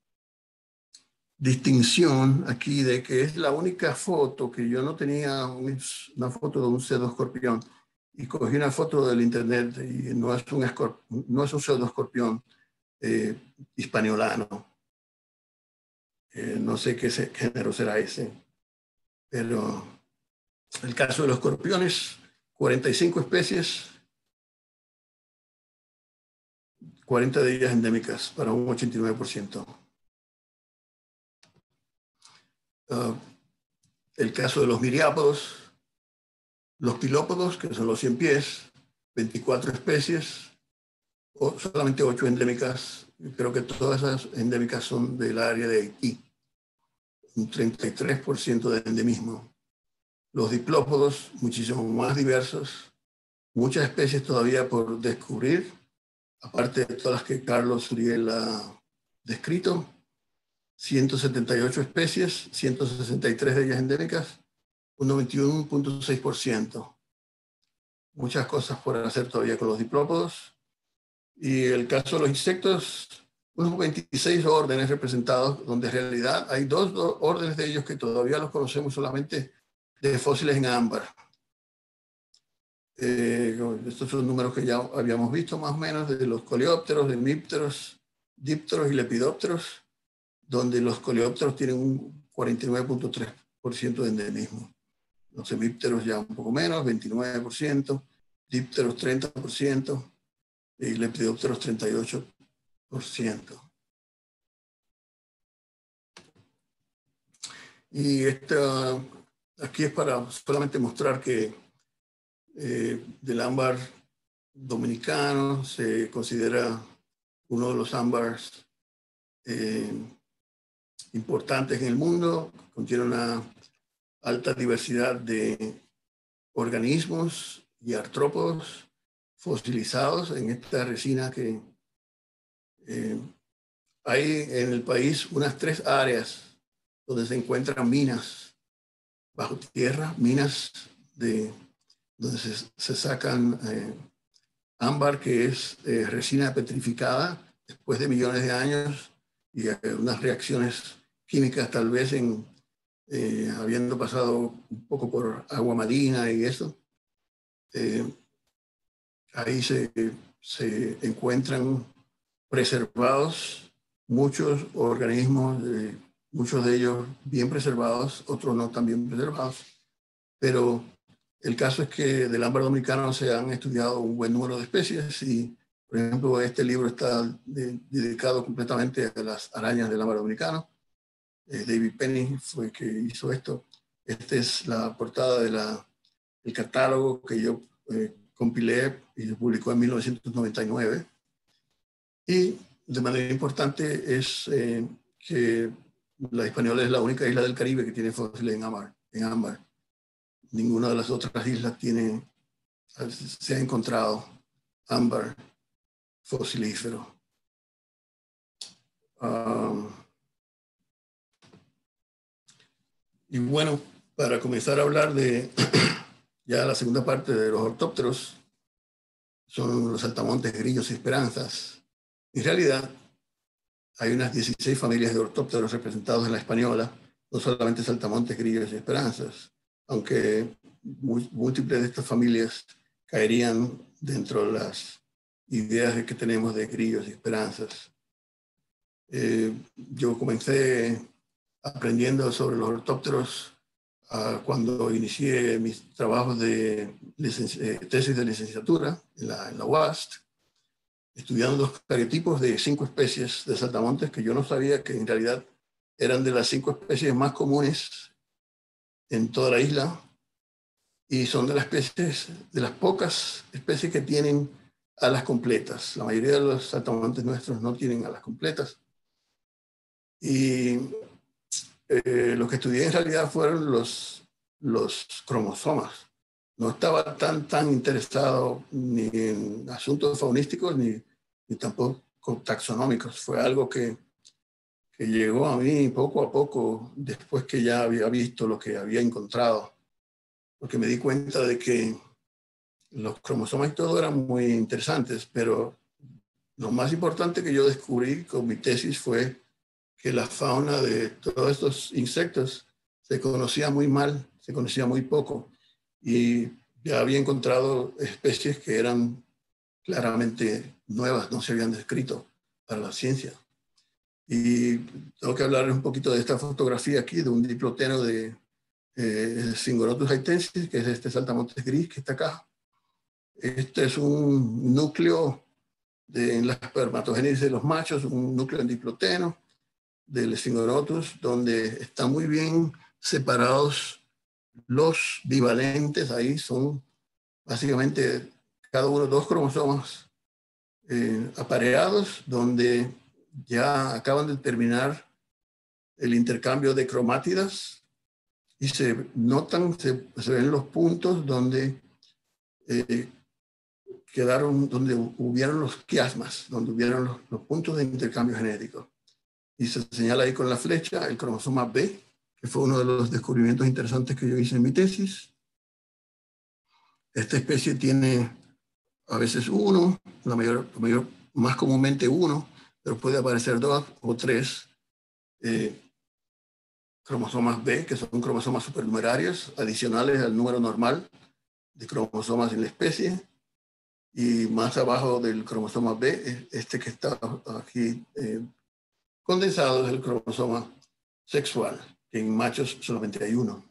distinción aquí de que es la única foto que yo no tenía una foto de un pseudoscorpión y cogí una foto del internet y no es un, no es un pseudoscorpión eh, hispaniolano. Eh, no sé qué género será ese, pero el caso de los escorpiones, cuarenta y cinco especies, cuarenta de ellas endémicas para un ochenta y nueve por ciento. Uh, el caso de los miriápodos, los pilópodos, que son los cien pies, veinticuatro especies, o solamente ocho endémicas. Creo que todas esas endémicas son del área de Haití, un treinta y tres por ciento de endemismo. Los diplópodos, muchísimo más diversos, muchas especies todavía por descubrir, aparte de todas las que Carlos Uriel ha descrito. ciento setenta y ocho especies, ciento sesenta y tres de ellas endémicas, un noventa y uno punto seis por ciento. Muchas cosas por hacer todavía con los diplópodos. Y el caso de los insectos, unos veintiséis órdenes representados, donde en realidad hay dos, dos órdenes de ellos que todavía los conocemos solamente de fósiles en ámbar. Eh, estos son números que ya habíamos visto más o menos de los coleópteros, de hemípteros, dípteros y lepidópteros, donde los coleópteros tienen un cuarenta y nueve punto tres por ciento de endemismo. Los hemípteros ya un poco menos, veintinueve por ciento, dípteros treinta por ciento y lepidópteros treinta y ocho por ciento. Y esta, aquí es para solamente mostrar que eh, del ámbar dominicano se considera uno de los ámbars eh, importantes en el mundo, contiene una alta diversidad de organismos y artrópodos fosilizados en esta resina que eh, hay en el país unas tres áreas donde se encuentran minas bajo tierra, minas de, donde se, se sacan eh, ámbar, que es eh, resina petrificada después de millones de años y eh, unas reacciones químicas tal vez en, eh, habiendo pasado un poco por agua marina y eso. Eh, ahí se, se encuentran preservados muchos organismos, eh, muchos de ellos bien preservados, otros no tan bien preservados, pero el caso es que del ámbar dominicano se han estudiado un buen número de especies y, por ejemplo, este libro está de, dedicado completamente a las arañas del ámbar dominicano. Eh, David Penny fue el que hizo esto. Esta es la portada de la, del catálogo que yo eh, compilé y se publicó en mil novecientos noventa y nueve. Y de manera importante es eh, que la Hispaniola es la única isla del Caribe que tiene fósiles en ámbar. En ámbar. Ninguna de las otras islas tiene, se ha encontrado ámbar fosilífero. Um, y bueno, para comenzar a hablar de ya la segunda parte de los ortópteros, son los saltamontes, grillos y esperanzas. En realidad, hay unas dieciséis familias de ortópteros representados en la Hispaniola, no solamente saltamontes, grillos y esperanzas, aunque múltiples de estas familias caerían dentro de las ideas que tenemos de grillos y esperanzas. Eh, yo comencé aprendiendo sobre los ortópteros uh, cuando inicié mis trabajos de eh, tesis de licenciatura en la, en la U A S T, estudiando los cariotipos de cinco especies de saltamontes que yo no sabía que en realidad eran de las cinco especies más comunes en toda la isla y son de las especies, de las pocas especies que tienen alas completas. La mayoría de los saltamontes nuestros no tienen alas completas. Y eh, lo que estudié en realidad fueron los, los cromosomas. No estaba tan, tan interesado ni en asuntos faunísticos ni, ni tampoco taxonómicos. Fue algo que, que llegó a mí poco a poco después que ya había visto lo que había encontrado, porque me di cuenta de que los cromosomas y todo eran muy interesantes, pero lo más importante que yo descubrí con mi tesis fue que la fauna de todos estos insectos se conocía muy mal, se conocía muy poco, y ya había encontrado especies que eran claramente nuevas, no se habían descrito para la ciencia. Y tengo que hablarles un poquito de esta fotografía aquí, de un diploteno de eh, Syngonotus haitensis, que es este saltamontes gris que está acá. Este es un núcleo de, en la espermatogénesis de los machos, un núcleo en diploteno del Syngonotus, donde están muy bien separados los bivalentes. Ahí son básicamente cada uno dos cromosomas eh, apareados, donde ya acaban de terminar el intercambio de cromátidas y se notan, se, se ven los puntos donde eh, quedaron, donde hubieron los quiasmas, donde hubieron los, los puntos de intercambio genético. Y se señala ahí con la flecha el cromosoma B, que fue uno de los descubrimientos interesantes que yo hice en mi tesis. Esta especie tiene a veces uno, la mayor, la mayor, más comúnmente uno, pero puede aparecer dos o tres eh, cromosomas B, que son cromosomas supernumerarios adicionales al número normal de cromosomas en la especie. Y más abajo del cromosoma B, este que está aquí eh, condensado, es el cromosoma sexual, que en machos solamente hay uno.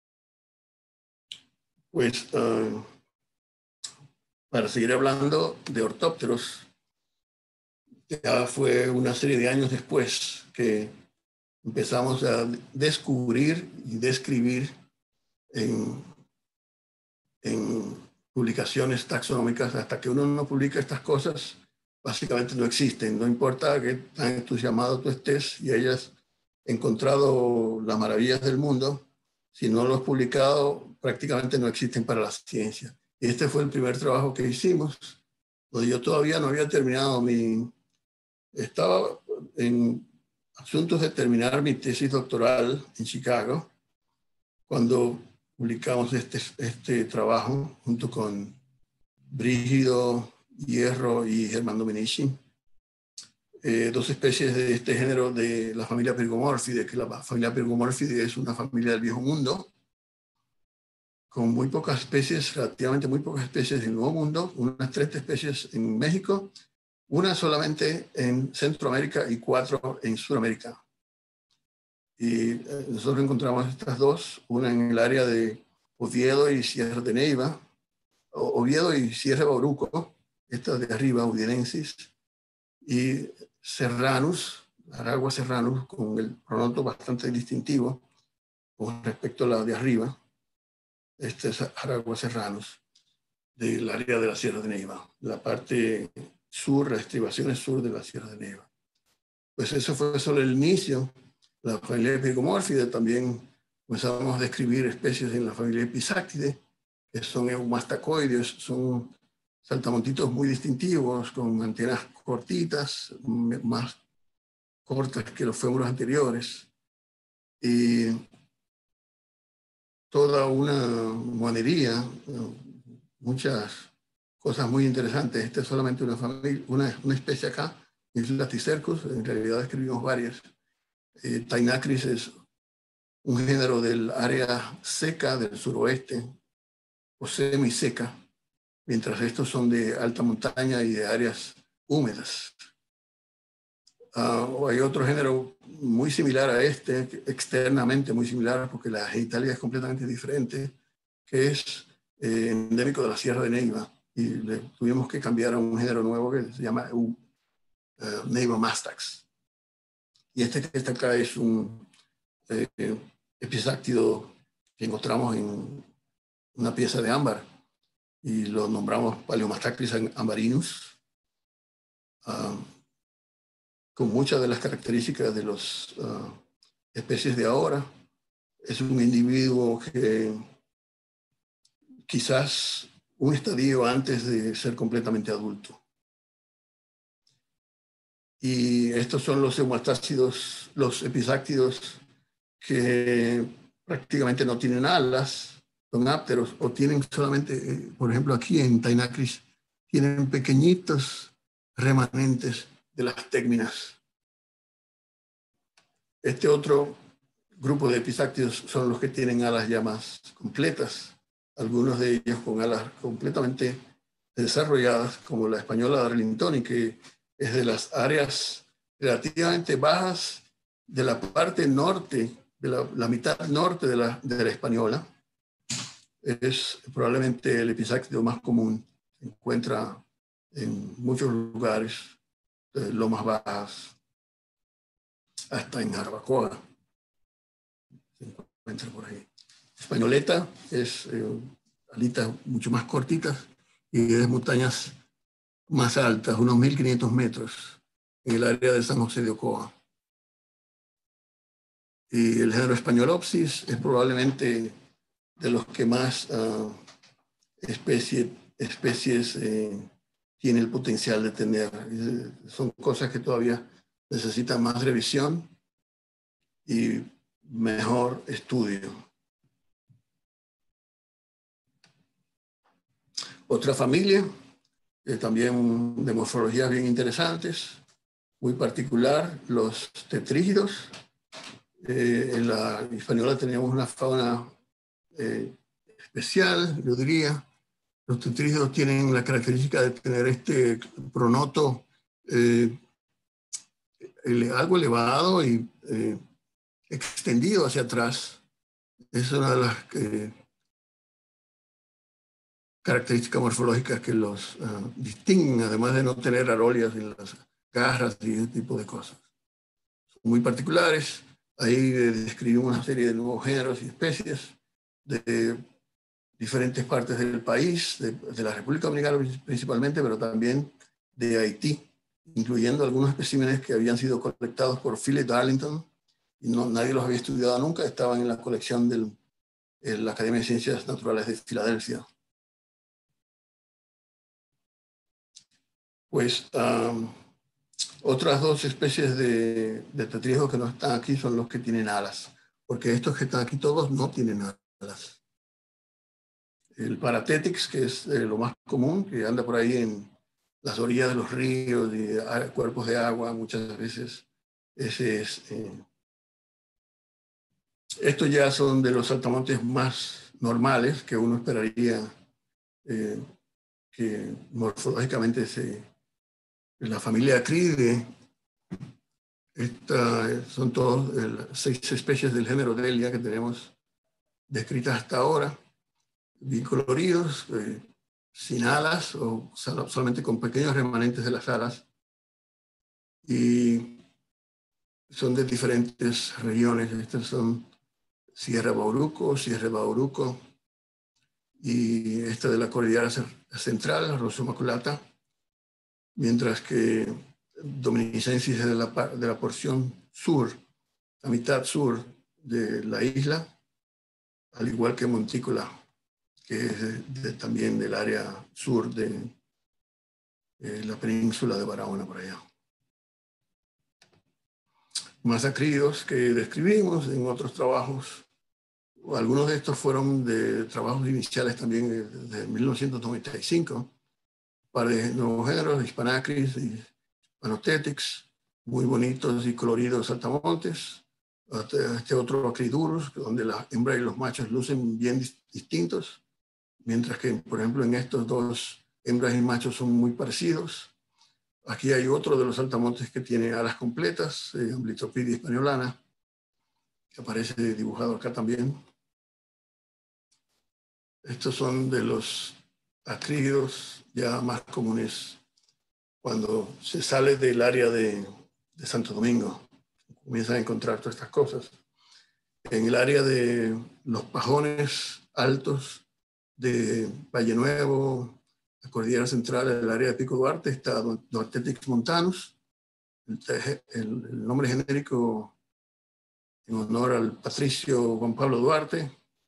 Pues uh, para seguir hablando de ortópteros, ya fue una serie de años después que empezamos a descubrir y describir en, en publicaciones taxonómicas. Hasta que uno no publica estas cosas, básicamente no existen. No importa qué tan entusiasmado tú estés y hayas encontrado las maravillas del mundo, si no lo has publicado, prácticamente no existen para la ciencia. Y este fue el primer trabajo que hicimos, donde yo todavía no había terminado mi... Estaba en asuntos de terminar mi tesis doctoral en Chicago, cuando publicamos este, este trabajo junto con Brígido Hierro y Germán Dominici, eh, dos especies de este género de la familia Pyrgomorphidae, que la familia Pyrgomorphidae es una familia del Viejo Mundo, con muy pocas especies, relativamente muy pocas especies en el Nuevo Mundo, unas treinta especies en México, una solamente en Centroamérica y cuatro en Sudamérica. Y eh, nosotros encontramos estas dos, una en el área de Oviedo y Sierra de Neiva, Oviedo y Sierra de Bauruco, esta de arriba, Oviedensis, y Serranus, Aragua serranus, con el pronoto bastante distintivo con respecto a la de arriba. Este es Aragua serranus, del área de la Sierra de Neiva, la parte sur, las estribaciones sur de la Sierra de Neiva. Pues eso fue solo el inicio. La familia Pyrgomorphidae también comenzamos a describir especies en la familia Episactidae, que son eumastacoides, son saltamontitos muy distintivos, con antenas cortitas, más cortas que los fémuros anteriores, y toda una monería, muchas cosas muy interesantes. Esta es solamente una, familia, una, una especie acá, es Laticercus, en realidad describimos varias. Eh, Tainacris es un género del área seca del suroeste, o semiseca, mientras estos son de alta montaña y de áreas húmedas. Uh, hay otro género muy similar a este, externamente muy similar, porque la genitalia es completamente diferente, que es eh, endémico de la Sierra de Neiva, y le tuvimos que cambiar a un género nuevo que se llama uh, uh, Neiva mastax. Y este que está acá es un eh, episáctido que encontramos en una pieza de ámbar, y lo nombramos Paleomastacris ambarinus, uh, con muchas de las características de los uh, especies de ahora. Es un individuo que quizás un estadio antes de ser completamente adulto. Y estos son los eumatácidos, los episáctidos que prácticamente no tienen alas, son ápteros, o tienen solamente, por ejemplo, aquí en Tainacris, tienen pequeñitos remanentes de las tegminas. Este otro grupo de episáctidos son los que tienen alas ya más completas, algunos de ellos con alas completamente desarrolladas, como la española Darlingtoni, que es de las áreas relativamente bajas de la parte norte, de la, la mitad norte de la, de la española. Es probablemente el episáctido más común. Se encuentra en muchos lugares, de lomas bajas, hasta en Jarabacoa. Se encuentra por ahí. Españoleta es eh, alitas mucho más cortitas y de montañas más altas, unos mil quinientos metros, en el área de San José de Ocoa. Y el género Españolopsis es probablemente de los que más uh, especie, especies eh, tiene el potencial de tener. Eh, son cosas que todavía necesitan más revisión y mejor estudio. Otra familia, eh, también de morfologías bien interesantes, muy particular, los tetrígidos. Eh, en la española teníamos una fauna eh, especial, yo diría. Los tetrígidos tienen la característica de tener este pronoto eh, algo elevado y eh, extendido hacia atrás. Es una de las eh, características morfológicas que los uh, distinguen, además de no tener arolias en las garras y ese tipo de cosas. Son muy particulares. Ahí eh, describimos una serie de nuevos géneros y especies de diferentes partes del país, de, de la República Dominicana principalmente, pero también de Haití, incluyendo algunos especímenes que habían sido colectados por Philip Darlington y no, nadie los había estudiado nunca, estaban en la colección de la Academia de Ciencias Naturales de Filadelfia. Pues um, otras dos especies de, de tetrígidos que no están aquí son los que tienen alas, porque estos que están aquí todos no tienen alas. El Paratetix, que es eh, lo más común, que anda por ahí en las orillas de los ríos y a, cuerpos de agua muchas veces. Ese es, eh, estos ya son de los saltamontes más normales que uno esperaría eh, que morfológicamente se, la familia Acridae. Esta, son todos eh, seis especies del género Delia que tenemos descritas hasta ahora, bien coloridos, eh, sin alas o solamente con pequeños remanentes de las alas, y son de diferentes regiones. Estas son Sierra Bauruco, Sierra Bauruco, y esta de la cordillera central, Rosso Maculata, mientras que Dominicensis es de la, de la porción sur, la mitad sur de la isla, al igual que Montícola, que es de, de, también del área sur de eh, la península de Barahona, por allá. Más acrídeos que describimos en otros trabajos. Algunos de estos fueron de trabajos iniciales también de mil novecientos noventa y cinco, para nuevos géneros, Hispanacris y Panotetix, muy bonitos y coloridos saltamontes. Este otro Acridurus, donde la hembra y los machos lucen bien distintos, mientras que, por ejemplo, en estos dos, hembras y machos son muy parecidos. Aquí hay otro de los saltamontes que tiene alas completas, eh, Amblithopidia españolana, que aparece dibujado acá también. Estos son de los acrídeos ya más comunes cuando se sale del área de, de Santo Domingo. Comienzan a encontrar todas estas cosas. En el área de los pajones altos de Valle Nuevo, la cordillera central, el área de Pico Duarte, está Duartetix montanus. El, el, el nombre genérico en honor al patricio Juan Pablo Duarte.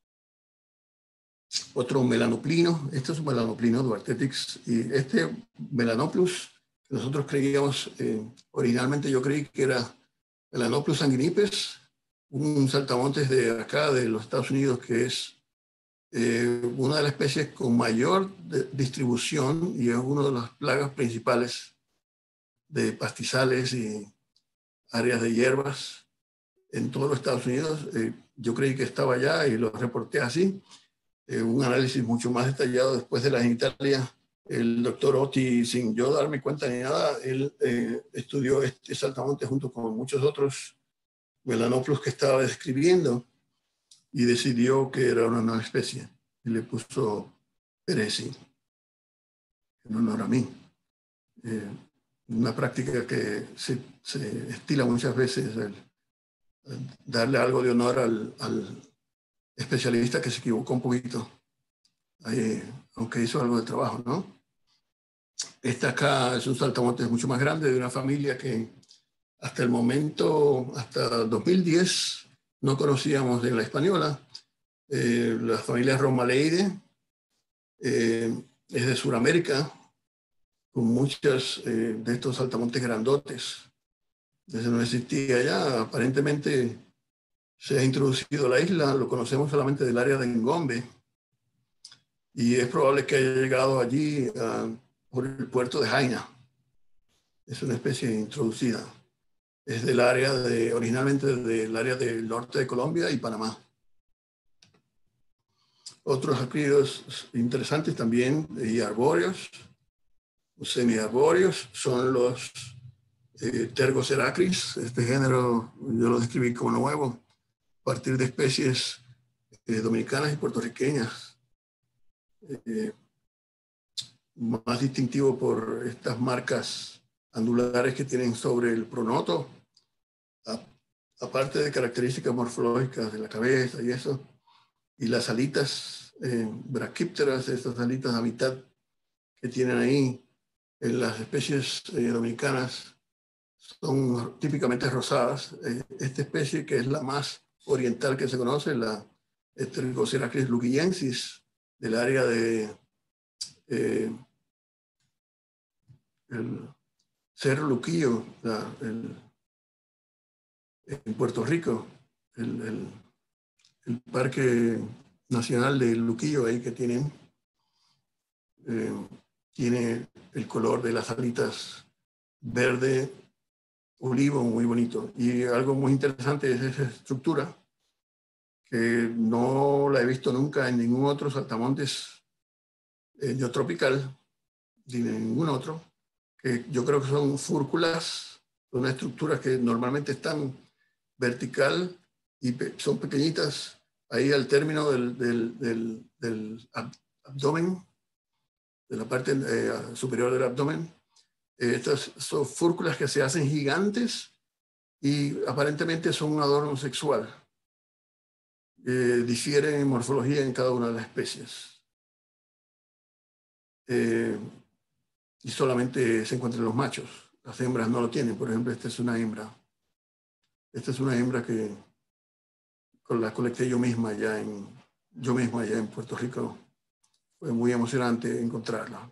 Otro melanoplino, este es un melanoplino Duartetix, y este Melanoplus, que nosotros creíamos, eh, originalmente yo creí que era Melanoplus sanguinipes, un saltamontes de acá, de los Estados Unidos, que es eh, una de las especies con mayor de, distribución y es una de las plagas principales de pastizales y áreas de hierbas en todos los Estados Unidos. Eh, yo creí que estaba allá y lo reporté así. Eh, un análisis mucho más detallado después de la en Italia. El doctor Otti, sin yo darme cuenta ni nada, él eh, estudió este saltamontes junto con muchos otros Melanoplus que estaba describiendo y decidió que era una nueva especie y le puso Perezi en honor a mí. Eh, una práctica que se, se estila muchas veces, el, el darle algo de honor al, al especialista que se equivocó un poquito, ahí, aunque hizo algo de trabajo, ¿no? Esta acá es un saltamontes mucho más grande, de una familia que hasta el momento, hasta dos mil diez, no conocíamos en la española. Eh, la familia Romaleide eh, es de Sudamérica, con muchos eh, de estos saltamontes grandotes. Desde no existía ya, aparentemente se ha introducido a la isla, lo conocemos solamente del área de Ngombe, y es probable que haya llegado allí uh, por el puerto de Jaina. Es una especie introducida. Es del área de, originalmente del área del norte de Colombia y Panamá. Otros acrídeos interesantes también, y arbóreos, semiarbóreos, son los eh, Ptergoceracris. Este género yo lo describí como nuevo, a partir de especies eh, dominicanas y puertorriqueñas. Eh, más distintivo por estas marcas andulares que tienen sobre el pronoto, aparte de características morfológicas de la cabeza y eso, y las alitas eh, braquípteras, estas alitas a mitad que tienen ahí en las especies eh, dominicanas, son típicamente rosadas. Eh, esta especie, que es la más oriental que se conoce, la Ptergoceracris luquillensis, del área de eh, el Cerro Luquillo, la, el, en Puerto Rico, el, el, el Parque Nacional de Luquillo ahí que tienen, eh, tiene el color de las alitas verde olivo muy bonito. Y algo muy interesante es esa estructura, que no la he visto nunca en ningún otro saltamontes eh, neotropical, ni en ningún otro, que yo creo que son fúrculas, son estructuras que normalmente están vertical y pe son pequeñitas ahí al término del, del, del, del abdomen, de la parte eh, superior del abdomen. Eh, estas son fúrculas que se hacen gigantes y aparentemente son un adorno sexual. Eh, difieren en morfología en cada una de las especies. Eh, y solamente se encuentran los machos. Las hembras no lo tienen. Por ejemplo, esta es una hembra. Esta es una hembra que la colecté yo misma allá en, yo misma allá en Puerto Rico. Fue muy emocionante encontrarla.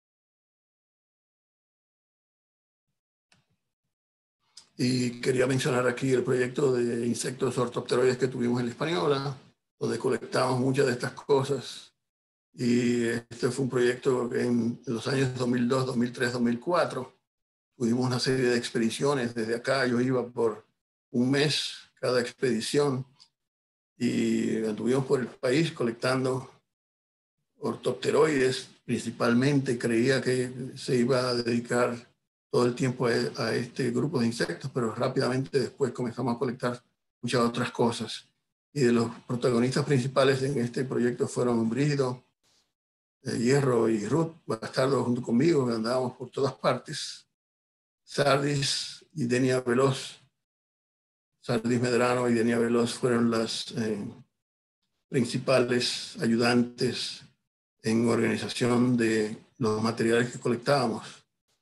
Y quería mencionar aquí el proyecto de insectos ortopteroides que tuvimos en la Española, donde colectamos muchas de estas cosas. Y este fue un proyecto que en los años dos mil dos, dos mil tres, dos mil cuatro tuvimos una serie de expediciones. Desde acá yo iba por un mes cada expedición y anduvimos por el país colectando ortopteroides principalmente. Creía que se iba a dedicar todo el tiempo a, a este grupo de insectos, pero rápidamente después comenzamos a colectar muchas otras cosas. Y de los protagonistas principales en este proyecto fueron Brígido, eh, Hierro y Ruth Bastardo junto conmigo, que andábamos por todas partes. Sardis y Denia Veloz, Sardis Medrano y Denia Veloz fueron las eh, principales ayudantes en organización de los materiales que colectábamos.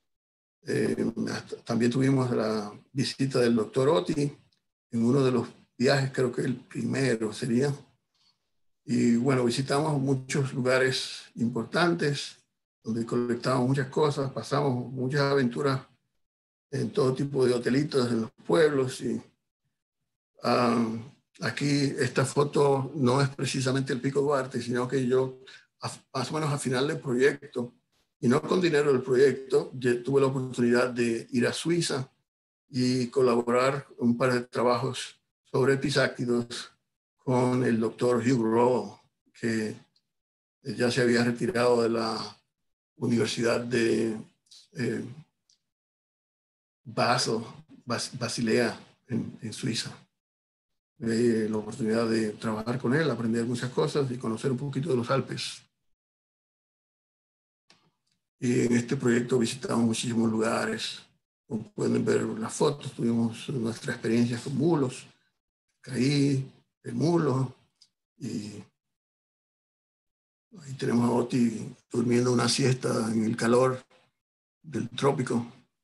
Eh, también tuvimos la visita del doctor Otti en uno de los viajes, creo que el primero sería. Y bueno, visitamos muchos lugares importantes, donde colectamos muchas cosas, pasamos muchas aventuras en todo tipo de hotelitos en los pueblos. Y um, aquí esta foto no es precisamente el Pico Duarte, sino que yo, a, más o menos a final del proyecto, y no con dinero del proyecto, yo tuve la oportunidad de ir a Suiza y colaborar en un par de trabajos sobre episáctidos con el doctor Hugh Rowe, que ya se había retirado de la Universidad de eh, Basel, Bas, Basilea, en, en Suiza. Eh, la oportunidad de trabajar con él, aprender muchas cosas y conocer un poquito de los Alpes. Y en este proyecto visitamos muchísimos lugares. Como pueden ver las fotos, tuvimos nuestra experiencia con mulos. Caí el mulo y ahí tenemos a Oti durmiendo una siesta en el calor del trópico.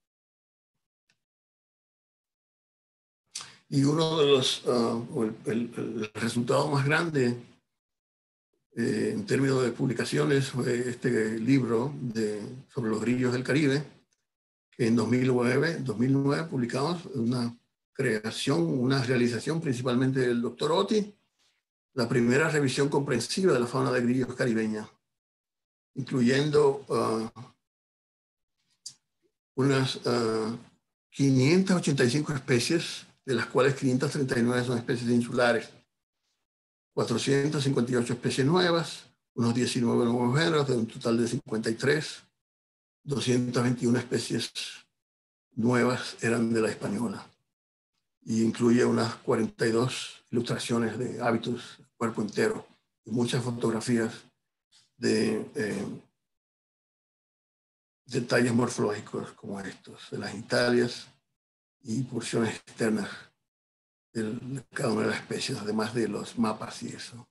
Y uno de los, uh, el, el, el resultado más grande eh, en términos de publicaciones fue este libro de, sobre los grillos del Caribe, que en dos mil nueve, dos mil nueve publicamos una creación, una realización principalmente del doctor Oti, la primera revisión comprensiva de la fauna de grillos caribeña, incluyendo uh, unas uh, quinientas ochenta y cinco especies, de las cuales quinientas treinta y nueve son especies insulares, cuatrocientas cincuenta y ocho especies nuevas, unos diecinueve nuevos géneros, de un total de cincuenta y tres, doscientas veintiuna especies nuevas eran de la española, y incluye unas cuarenta y dos ilustraciones de hábitos, cuerpo entero, y muchas fotografías de eh, detalles morfológicos como estos, de las genitalias y porciones externas de cada una de las especies, además de los mapas y eso.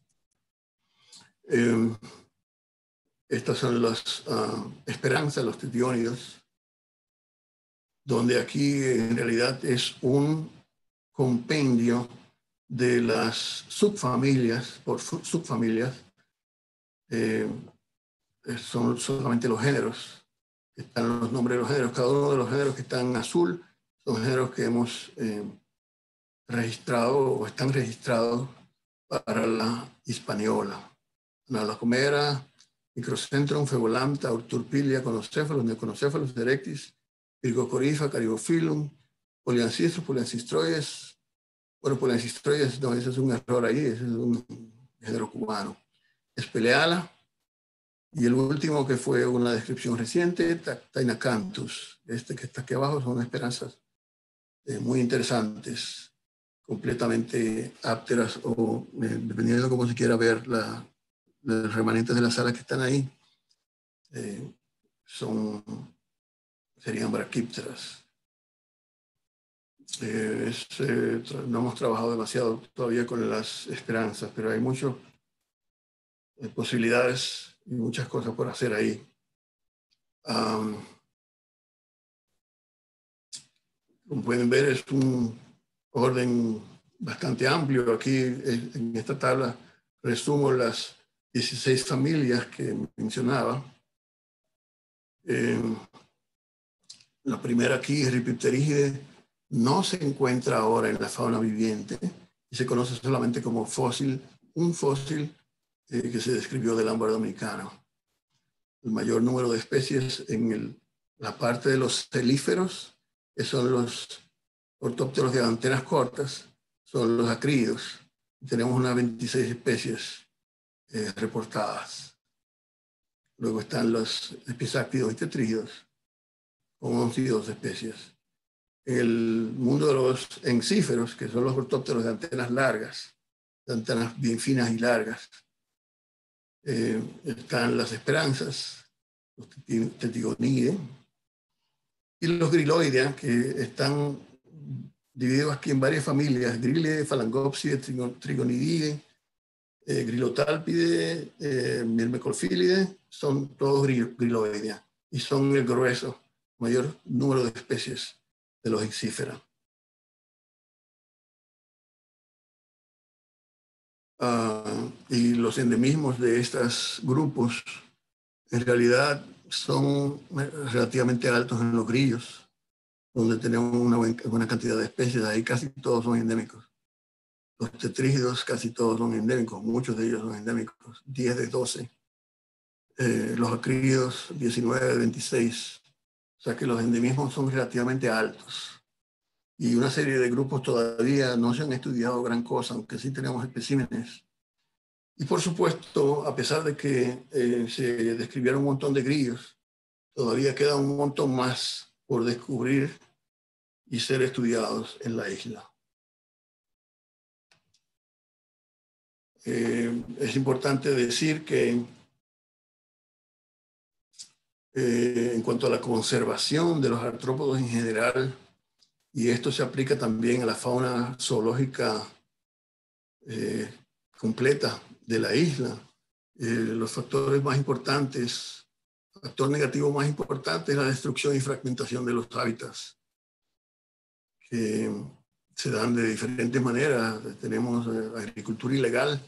Eh, estas son las uh, esperanzas, los tetiónidos, donde aquí en realidad es un compendio de las subfamilias, por subfamilias, eh, son solamente los géneros, están los nombres de los géneros, cada uno de los géneros que están en azul son géneros que hemos eh, registrado o están registrados para la hispaniola. Analocomera, Microcentrum, Febolambta, Urturpilia, Conocéfalos, Neoconocéfalos, Erectis, Virgocorifa, Caribophyllum, Polyancistros, Polyancistроides. Bueno, Polyancistроides, no, ese es un error ahí, ese es un género cubano. Espeleala. Y el último, que fue una descripción reciente, Tainacanthus. Este que está aquí abajo son esperanzas eh, muy interesantes, completamente ápteras, o eh, dependiendo de cómo se quiera ver la, los remanentes de las alas que están ahí, eh, son, serían braquípteras. Eh, es, eh, no hemos trabajado demasiado todavía con las esperanzas, pero hay muchas eh, posibilidades y muchas cosas por hacer ahí. Um, como pueden ver, es un orden bastante amplio. Aquí en esta tabla resumo las dieciséis familias que mencionaba. Eh, la primera aquí, Ripipterigidae, no se encuentra ahora en la fauna viviente y se conoce solamente como fósil, un fósil eh, que se describió del ámbar dominicano. El mayor número de especies en el, la parte de los celíferos, que son los ortópteros de antenas cortas, son los acrídeos. Tenemos unas veintiséis especies eh, reportadas. Luego están los episáctidos y tetrígidos, con once y dos especies. En el mundo de los encíferos, que son los ortópteros de antenas largas, de antenas bien finas y largas, eh, están las esperanzas, los tetigonidae, y los griloides, que están divididos aquí en varias familias: Grille, Phalangopside, Trigonidae, eh, Grilotálpide, eh, Myrmecophilidae, son todos griloides y son el grueso, mayor número de especies de los encíferos. uh, y los endemismos de estos grupos en realidad son relativamente altos en los grillos, donde tenemos una buena cantidad de especies. Ahí casi todos son endémicos. Los tetrígidos casi todos son endémicos, muchos de ellos son endémicos, diez de doce. Eh, los acrídeos, diecinueve de veintiséis. O sea que los endemismos son relativamente altos. Y una serie de grupos todavía no se han estudiado gran cosa, aunque sí tenemos especímenes. Y por supuesto, a pesar de que eh, se describieron un montón de grillos, todavía queda un montón más por descubrir y ser estudiados en la isla. Eh, es importante decir que eh, en cuanto a la conservación de los artrópodos en general, y esto se aplica también a la fauna zoológica eh, completa de la isla, eh, los factores más importantes, el factor negativo más importante es la destrucción y fragmentación de los hábitats, que se dan de diferentes maneras. Tenemos eh, agricultura ilegal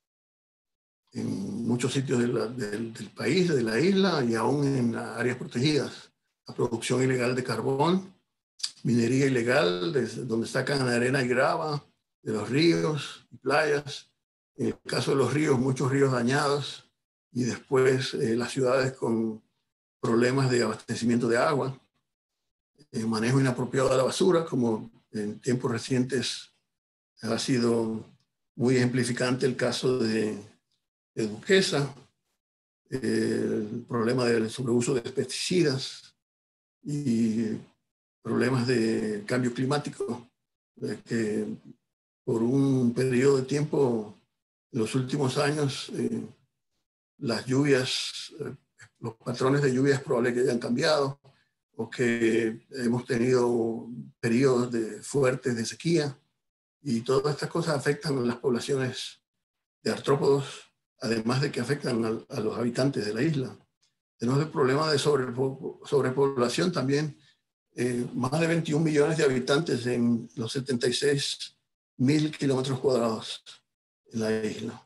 en muchos sitios de la, del, del país, de la isla, y aún en áreas protegidas. La producción ilegal de carbón, minería ilegal, desde donde sacan arena y grava de los ríos y playas. En el caso de los ríos, muchos ríos dañados, y después eh, las ciudades con problemas de abastecimiento de agua, eh, manejo inapropiado de la basura, como en tiempos recientes ha sido muy ejemplificante el caso de, de Duquesa, eh, el problema del sobreuso de pesticidas y problemas de cambio climático, de que por un periodo de tiempo, en los últimos años, eh, las lluvias, eh, los patrones de lluvias es probable que hayan cambiado, o que hemos tenido periodos de, fuertes de sequía, y todas estas cosas afectan a las poblaciones de artrópodos, además de que afectan a, a los habitantes de la isla. Tenemos el problema de sobrepo, sobrepoblación también. Eh, más de veintiún millones de habitantes en los setenta y seis mil kilómetros cuadrados en la isla.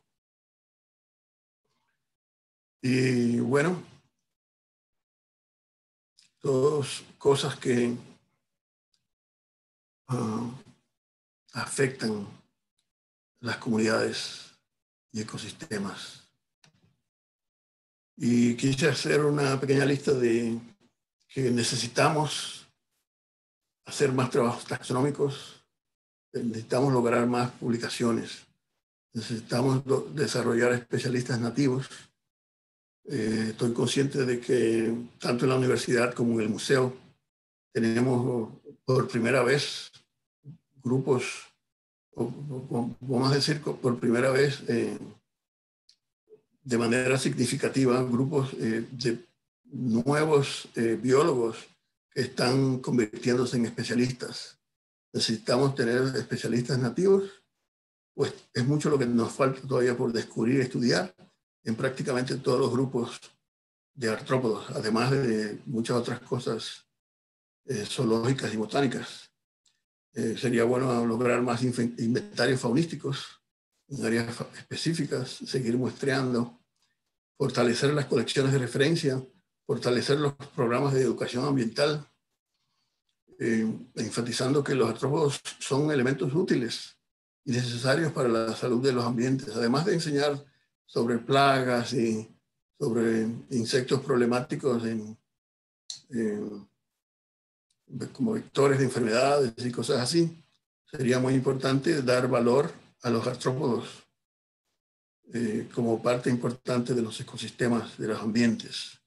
Y bueno, todas cosas que uh, afectan las comunidades y ecosistemas. Y quise hacer una pequeña lista de que necesitamos hacer más trabajos taxonómicos, necesitamos lograr más publicaciones, necesitamos desarrollar especialistas nativos. Eh, estoy consciente de que tanto en la universidad como en el museo tenemos por primera vez grupos, o, o, vamos a decir por primera vez eh, de manera significativa, grupos eh, de nuevos eh, biólogos que están convirtiéndose en especialistas. Necesitamos tener especialistas nativos, pues es mucho lo que nos falta todavía por descubrir y estudiar en prácticamente todos los grupos de artrópodos, además de muchas otras cosas eh, zoológicas y botánicas. Eh, sería bueno lograr más inventarios faunísticos en áreas específicas, seguir muestreando, fortalecer las colecciones de referencia, fortalecer los programas de educación ambiental, eh, enfatizando que los artrópodos son elementos útiles y necesarios para la salud de los ambientes, además de enseñar sobre plagas y sobre insectos problemáticos en, en, como vectores de enfermedades y cosas así. Sería muy importante dar valor a los artrópodos eh, como parte importante de los ecosistemas, de los ambientes.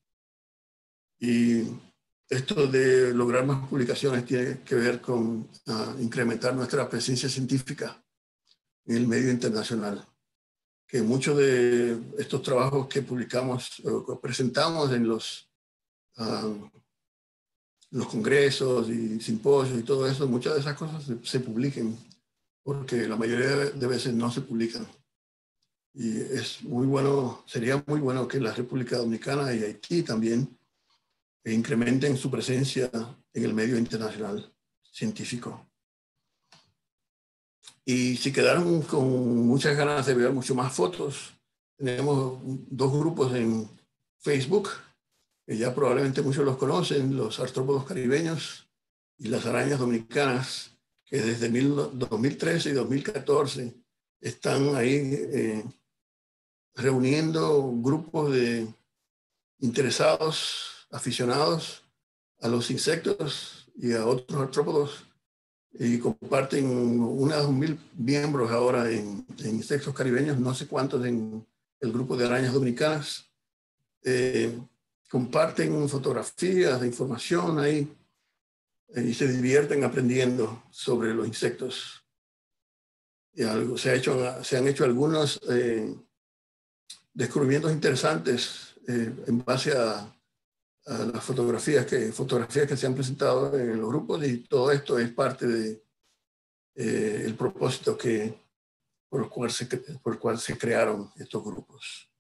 Y esto de lograr más publicaciones tiene que ver con uh, incrementar nuestra presencia científica en el medio internacional. Que muchos de estos trabajos que publicamos o presentamos en los, uh, los congresos y simposios y todo eso, muchas de esas cosas se, se publiquen, porque la mayoría de veces no se publican. Y es muy bueno, sería muy bueno que la República Dominicana y Haití también incrementen su presencia en el medio internacional científico. Y si quedaron con muchas ganas de ver mucho más fotos, tenemos dos grupos en Facebook, que ya probablemente muchos los conocen, los artrópodos caribeños y las arañas dominicanas, que desde dos mil trece y dos mil catorce están ahí eh, reuniendo grupos de interesados, aficionados a los insectos y a otros artrópodos, y comparten unos mil miembros ahora en, en insectos caribeños, no sé cuántos en el grupo de arañas dominicanas. Eh, comparten fotografías de información ahí eh, y se divierten aprendiendo sobre los insectos. Y algo, se, ha hecho, se han hecho algunos eh, descubrimientos interesantes eh, en base a, a las fotografías que, fotografías que se han presentado en los grupos, y todo esto es parte de eh, el propósito que, por el cual se, por el cual se crearon estos grupos.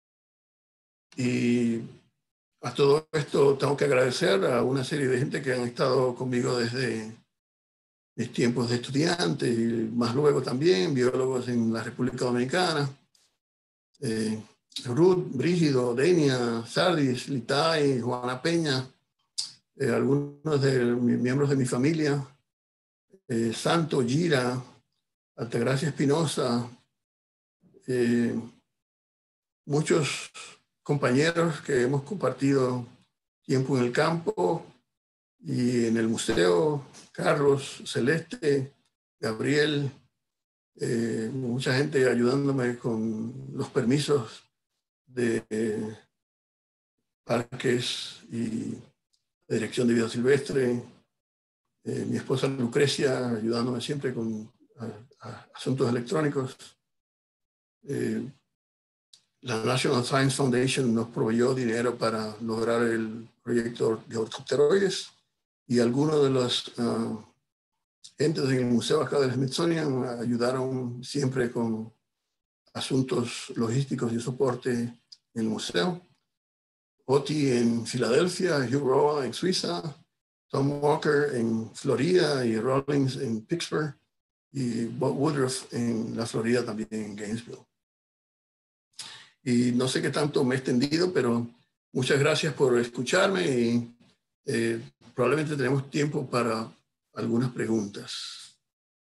Y a todo esto tengo que agradecer a una serie de gente que han estado conmigo desde mis tiempos de estudiante, y más luego también, biólogos en la República Dominicana. Eh, Ruth, Brígido, Denia, Sardis, Litay, Juana Peña, eh, algunos de mis miembros de mi familia, eh, Santo, Gira, Altagracia Espinosa, eh, muchos compañeros que hemos compartido tiempo en el campo y en el museo, Carlos, Celeste, Gabriel, eh, mucha gente ayudándome con los permisos de eh, parques y dirección de vida silvestre, eh, mi esposa Lucrecia ayudándome siempre con a, a asuntos electrónicos. Eh, la National Science Foundation nos proveyó dinero para lograr el proyecto de ortopteroides, y algunos de los uh, gentes en el museo acá del Smithsonian ayudaron siempre con asuntos logísticos y soporte en el museo. Oti en Filadelfia, Hugh Roa en Suiza, Tom Walker en Florida y Rawlings en Pittsburgh, y Bob Woodruff en la Florida también, en Gainesville. Y no sé qué tanto me he extendido, pero muchas gracias por escucharme, y eh, probablemente tenemos tiempo para algunas preguntas.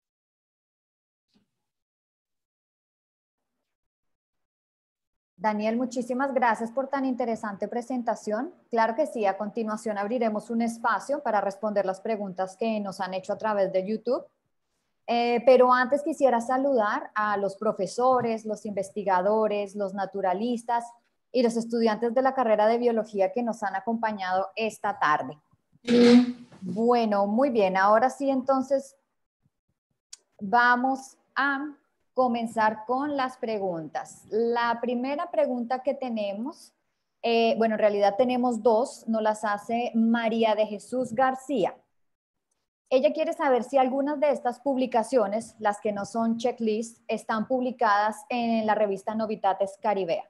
Daniel, muchísimas gracias por tan interesante presentación. Claro que sí, a continuación abriremos un espacio para responder las preguntas que nos han hecho a través de YouTube. Eh, pero antes quisiera saludar a los profesores, los investigadores, los naturalistas y los estudiantes de la carrera de biología que nos han acompañado esta tarde. Bueno, muy bien, ahora sí, entonces vamos a comenzar con las preguntas. La primera pregunta que tenemos, eh, bueno, en realidad tenemos dos, nos las hace María de Jesús García. Ella quiere saber si algunas de estas publicaciones, las que no son checklist, están publicadas en la revista Novitates Caribea.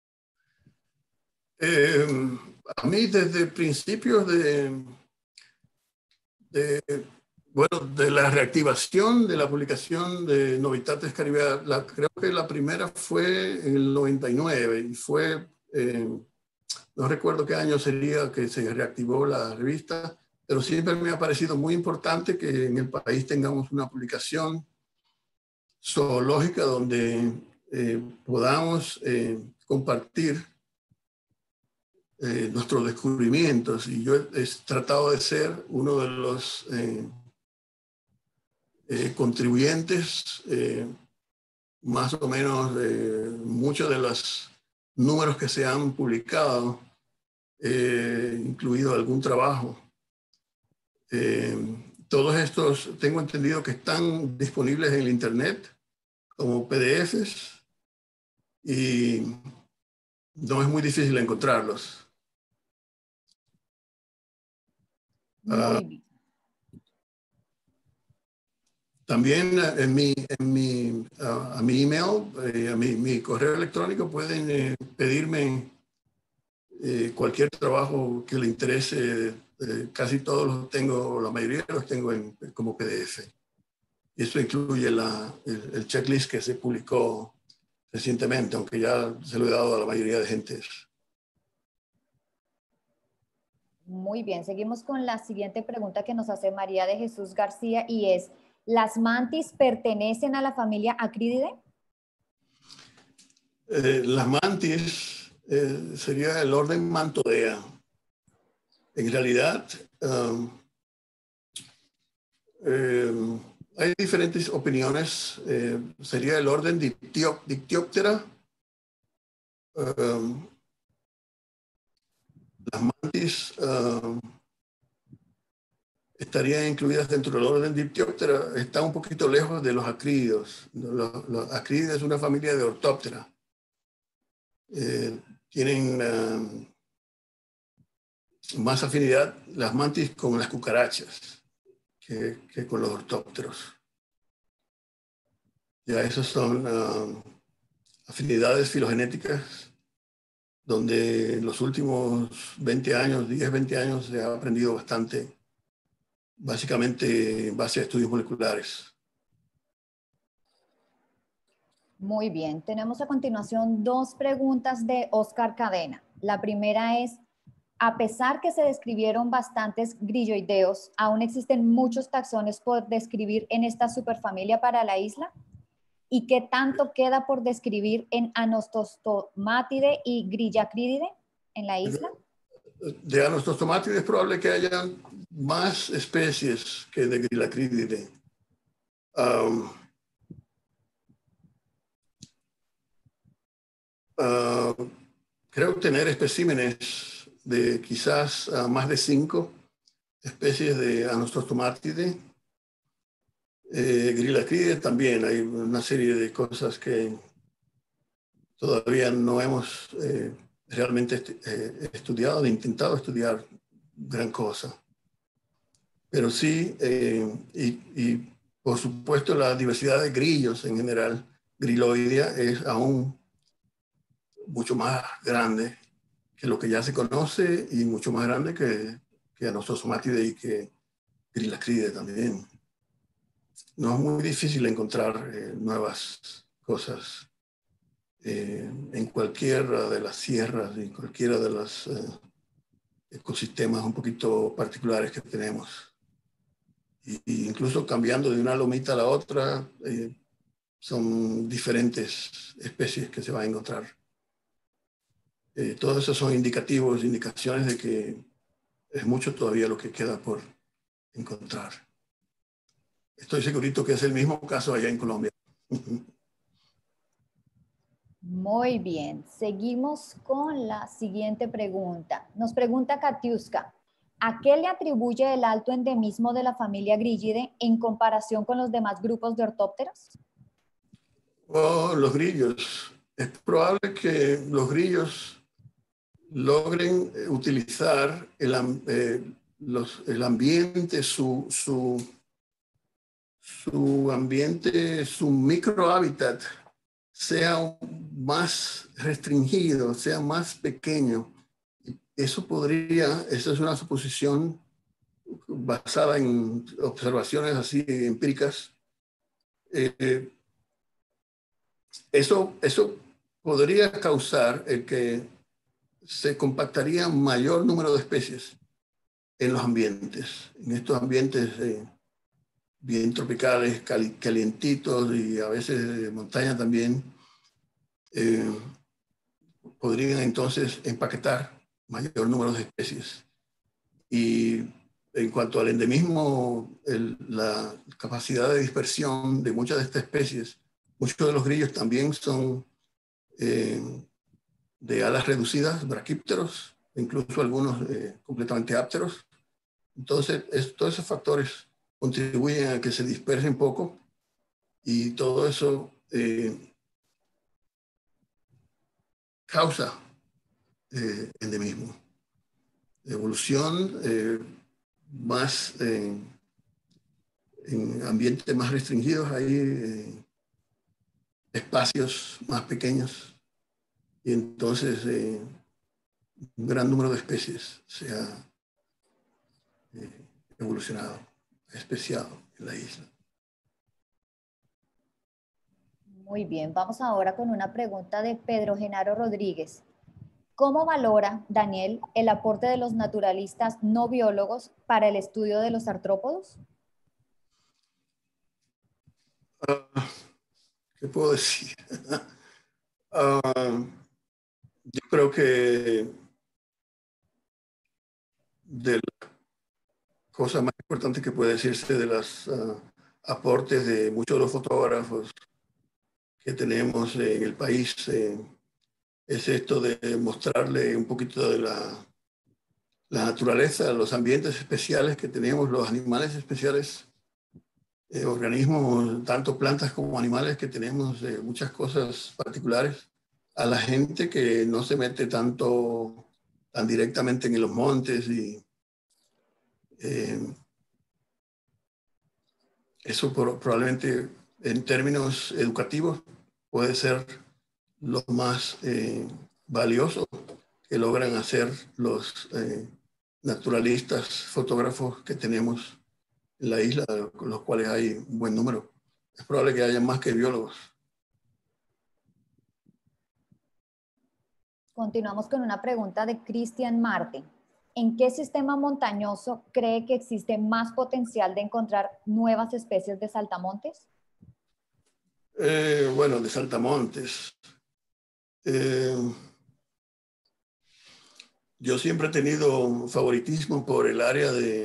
Eh, a mí desde principios de, de, bueno, de la reactivación de la publicación de Novitates Caribea, la, creo que la primera fue en el noventa y nueve, y fue, eh, no recuerdo qué año sería que se reactivó la revista, pero siempre me ha parecido muy importante que en el país tengamos una publicación zoológica donde eh, podamos eh, compartir eh, nuestros descubrimientos. Y yo he, he tratado de ser uno de los eh, eh, contribuyentes, eh, más o menos de muchos de los números que se han publicado, eh, incluido algún trabajo. Eh, todos estos tengo entendido que están disponibles en el internet como P D Fs, y no es muy difícil encontrarlos. Uh, también en mi, en mi, uh, a mi email, eh, a mi, mi correo electrónico, pueden eh, pedirme eh, cualquier trabajo que le interese. Eh, casi todos los tengo, la mayoría los tengo en, como P D F. Y eso incluye la, el, el checklist que se publicó recientemente, aunque ya se lo he dado a la mayoría de gentes. Muy bien, seguimos con la siguiente pregunta que nos hace María de Jesús García y es, ¿las mantis pertenecen a la familia Acrididae? Eh, las mantis eh, sería el orden Mantodea. En realidad, um, eh, hay diferentes opiniones. Eh, sería el orden Dictyoptera. Um, las mantis uh, estarían incluidas dentro del orden Dictyoptera. Están un poquito lejos de los acrídeos. Los, los acrídeos es una familia de Orthoptera. Eh, tienen uh, más afinidad las mantis con las cucarachas que, que con los ortópteros. Ya esas son uh, afinidades filogenéticas donde en los últimos veinte años, diez, veinte años se ha aprendido bastante, básicamente en base a estudios moleculares. Muy bien, tenemos a continuación dos preguntas de Oscar Cadena. La primera es, a pesar que se describieron bastantes grilloideos, ¿aún existen muchos taxones por describir en esta superfamilia para la isla? ¿Y qué tanto queda por describir en Anostostomatidae y Grillacrididae en la isla? De Anostostomatidae es probable que haya más especies que de Grillacrididae. Um, uh, creo tener especímenes de quizás uh, más de cinco especies de Anostostomatidae. Eh, Grillacrididae también hay una serie de cosas que todavía no hemos eh, realmente est eh, estudiado, intentado estudiar gran cosa. Pero sí, eh, y, y por supuesto la diversidad de grillos en general, griloidea, es aún mucho más grande que lo que ya se conoce y mucho más grande que, que Anostostomatidae y que Grillacrididae también. No es muy difícil encontrar eh, nuevas cosas eh, en cualquiera de las sierras y cualquiera de los eh, ecosistemas un poquito particulares que tenemos. Y, y incluso cambiando de una lomita a la otra, eh, son diferentes especies que se van a encontrar. Eh, todos esos son indicativos, indicaciones de que es mucho todavía lo que queda por encontrar. Estoy segurito que es el mismo caso allá en Colombia. Muy bien, seguimos con la siguiente pregunta. Nos pregunta Katiuska, ¿a qué le atribuye el alto endemismo de la familia Grillidae en comparación con los demás grupos de ortópteros? Oh, los grillos. Es probable que los grillos logren utilizar el, eh, los, el ambiente, su, su, su ambiente, su microhábitat sea más restringido, sea más pequeño. Eso podría, esa es una suposición basada en observaciones así empíricas. Eh, eso, eso podría causar el que se compactaría mayor número de especies en los ambientes, en estos ambientes eh, bien tropicales, cali calientitos y a veces de montaña también, eh, podrían entonces empaquetar mayor número de especies. Y en cuanto al endemismo, el, la capacidad de dispersión de muchas de estas especies, muchos de los grillos también son eh, de alas reducidas, braquípteros, incluso algunos eh, completamente ápteros. Entonces, es, todos esos factores contribuyen a que se dispersen poco y todo eso eh, causa eh, endemismo. Evolución eh, más eh, en ambientes más restringidos, hay eh, espacios más pequeños y entonces eh, un gran número de especies se ha eh, evolucionado, especiado en la isla. Muy bien, vamos ahora con una pregunta de Pedro Genaro Rodríguez. ¿Cómo valora, Daniel, el aporte de los naturalistas no biólogos para el estudio de los artrópodos? Uh, ¿Qué puedo decir? uh, yo creo que de las cosas más importantes que puede decirse de los uh, aportes de muchos de los fotógrafos que tenemos en el país eh, es esto de mostrarle un poquito de la, la naturaleza, los ambientes especiales que tenemos, los animales especiales, eh, organismos, tanto plantas como animales, que tenemos eh, muchas cosas particulares a la gente que no se mete tanto, tan directamente en los montes y eh, eso por, probablemente en términos educativos puede ser lo más eh, valioso que logran hacer los eh, naturalistas, fotógrafos que tenemos en la isla, con los cuales hay un buen número. Es probable que haya más que biólogos. Continuamos con una pregunta de Cristian Marte. ¿En qué sistema montañoso cree que existe más potencial de encontrar nuevas especies de saltamontes? Eh, bueno, de saltamontes. Eh, yo siempre he tenido un favoritismo por el área de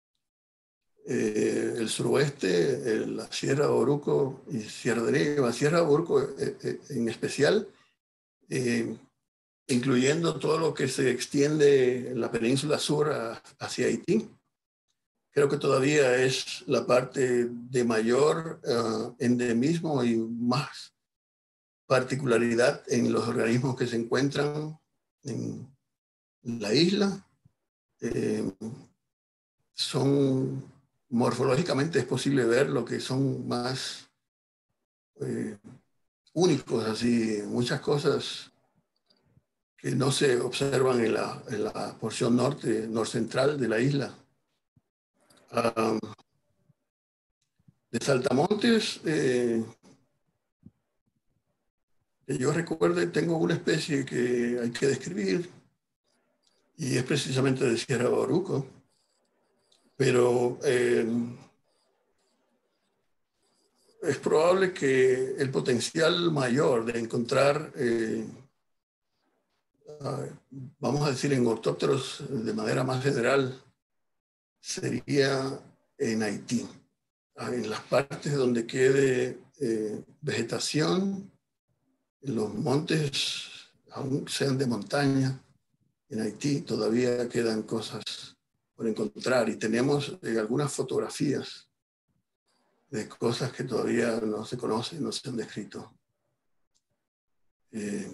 eh, el suroeste, eh, la Sierra Oruco y Sierra de Neiva. Sierra Oruco eh, eh, en especial, eh, incluyendo todo lo que se extiende en la península sur a, hacia Haití. Creo que todavía es la parte de mayor uh, endemismo y más particularidad en los organismos que se encuentran en la isla. Eh, son, morfológicamente es posible ver lo que son más eh, únicos, así, muchas cosas que no se observan en la, en la porción norte, norcentral de la isla. Um, de saltamontes, eh, que yo recuerde, tengo una especie que hay que describir y es precisamente de Sierra Oruco, pero eh, es probable que el potencial mayor de encontrar, eh, vamos a decir, en ortópteros de manera más general, sería en Haití, en las partes donde quede eh, vegetación, en los montes, aún sean de montaña. En Haití todavía quedan cosas por encontrar y tenemos eh, algunas fotografías de cosas que todavía no se conocen, no se han descrito. Eh,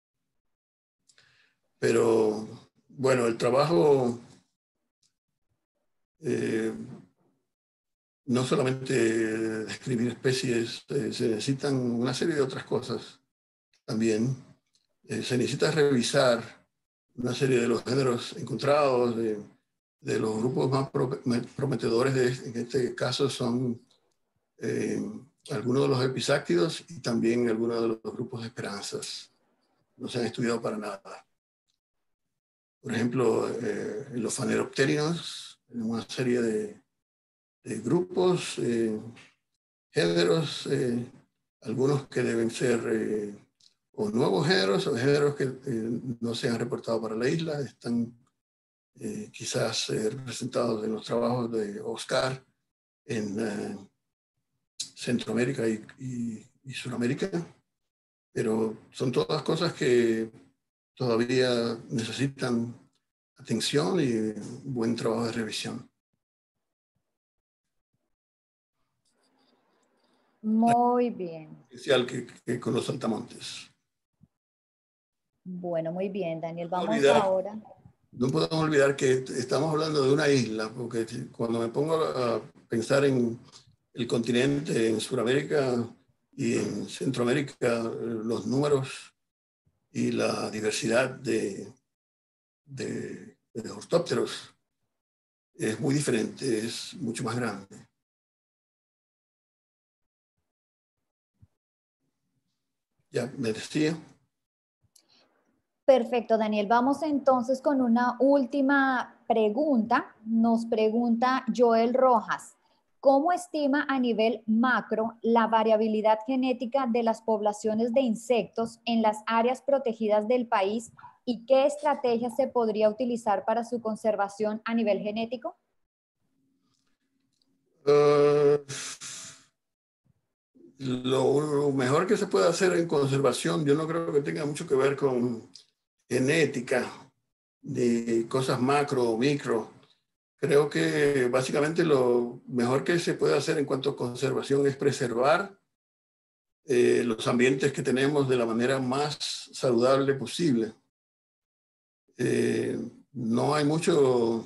pero bueno, el trabajo eh, no solamente describir especies, eh, se necesitan una serie de otras cosas también. Eh, se necesita revisar una serie de los géneros encontrados, de, de los grupos más prometedores, de, en este caso son eh, algunos de los episáctidos y también algunos de los grupos de esperanzas. No se han estudiado para nada. Por ejemplo, eh, los faneropterinos, una serie de, de grupos, eh, géneros, eh, algunos que deben ser eh, o nuevos géneros o géneros que eh, no se han reportado para la isla, están eh, quizás eh, representados en los trabajos de Oscar en eh, Centroamérica y, y, y Sudamérica, pero son todas cosas que todavía necesitan atención y buen trabajo de revisión. Muy bien. Especial que, que con los saltamontes. Bueno, muy bien, Daniel. Vamos no olvidar, ahora. No podemos olvidar que estamos hablando de una isla, porque cuando me pongo a pensar en el continente, en Sudamérica y en Centroamérica, los números y la diversidad de, de, de ortópteros es muy diferente, es mucho más grande. ya me decía. Perfecto, Daniel. Vamos entonces con una última pregunta. Nos pregunta Joel Rojas. ¿Cómo estima a nivel macro la variabilidad genética de las poblaciones de insectos en las áreas protegidas del país y qué estrategias se podría utilizar para su conservación a nivel genético? Uh, lo, lo mejor que se puede hacer en conservación, yo no creo que tenga mucho que ver con genética, de cosas macro o micro. Creo que básicamente lo mejor que se puede hacer en cuanto a conservación es preservar eh, los ambientes que tenemos de la manera más saludable posible. Eh, no hay mucho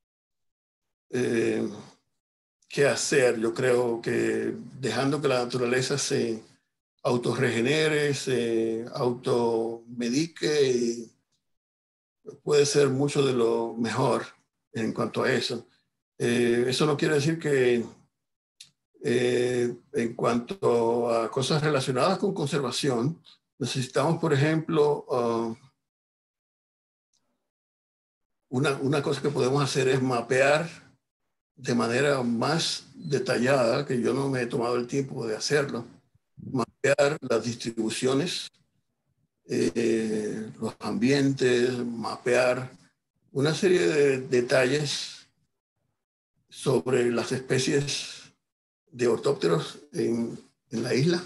eh, que hacer. Yo creo que dejando que la naturaleza se autorregenere, se automedique, puede ser mucho de lo mejor en cuanto a eso. Eh, eso no quiere decir que eh, en cuanto a cosas relacionadas con conservación, necesitamos, por ejemplo, uh, una, una cosa que podemos hacer es mapear de manera más detallada, que yo no me he tomado el tiempo de hacerlo, mapear las distribuciones, eh, los ambientes, mapear una serie de detalles sobre las especies de ortópteros en, en la isla.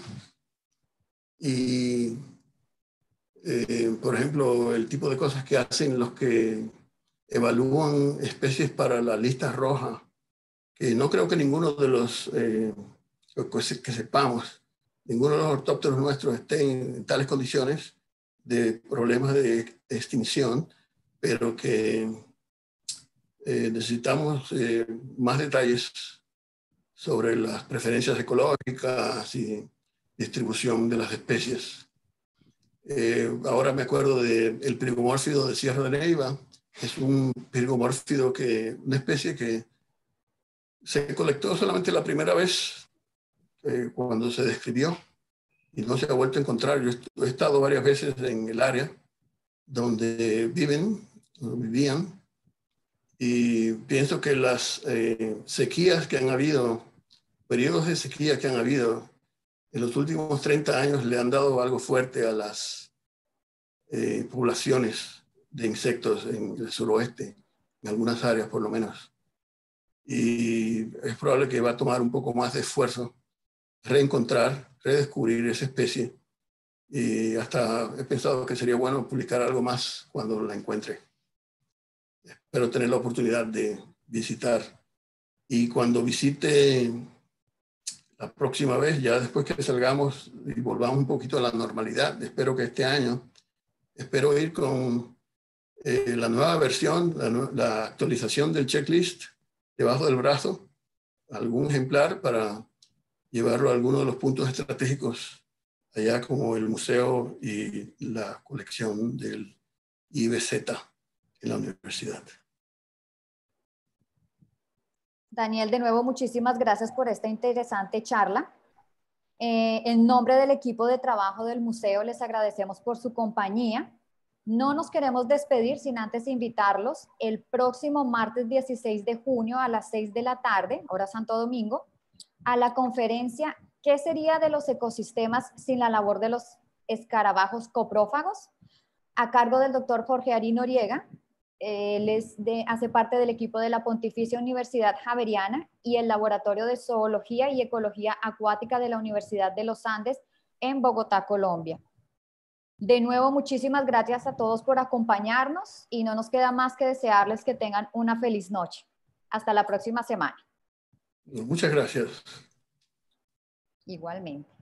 Y, eh, por ejemplo, el tipo de cosas que hacen los que evalúan especies para la lista roja, que no creo que ninguno de los, eh, que sepamos, ninguno de los ortópteros nuestros esté en tales condiciones de problemas de extinción, pero que eh, necesitamos eh, más detalles sobre las preferencias ecológicas y distribución de las especies. Eh, ahora me acuerdo del pirgomórfido de Sierra de Neiva. Es un pirgomórfido, que, una especie que se colectó solamente la primera vez eh, cuando se describió y no se ha vuelto a encontrar. Yo he estado varias veces en el área donde viven, donde vivían, y pienso que las eh, sequías que han habido, periodos de sequía que han habido en los últimos treinta años le han dado algo fuerte a las eh, poblaciones de insectos en el suroeste, en algunas áreas por lo menos. Y es probable que va a tomar un poco más de esfuerzo reencontrar, redescubrir esa especie. Y hasta he pensado que sería bueno publicar algo más cuando la encuentre. Espero tener la oportunidad de visitar. Y cuando visite la próxima vez, ya después que salgamos y volvamos un poquito a la normalidad, espero que este año, espero ir con eh, la nueva versión, la, la actualización del checklist debajo del brazo, algún ejemplar para llevarlo a alguno de los puntos estratégicos allá, como el museo y la colección del I B Z en la universidad. Daniel, de nuevo, muchísimas gracias por esta interesante charla. Eh, en nombre del equipo de trabajo del museo, les agradecemos por su compañía. No nos queremos despedir sin antes invitarlos el próximo martes dieciséis de junio a las seis de la tarde, hora Santo Domingo, a la conferencia ¿Qué sería de los ecosistemas sin la labor de los escarabajos coprófagos?, a cargo del doctor Jorge Ari Noriega. Él es de, hace parte del equipo de la Pontificia Universidad Javeriana y el Laboratorio de Zoología y Ecología Acuática de la Universidad de los Andes en Bogotá, Colombia. De nuevo, muchísimas gracias a todos por acompañarnos y no nos queda más que desearles que tengan una feliz noche. Hasta la próxima semana. Muchas gracias. Igualmente.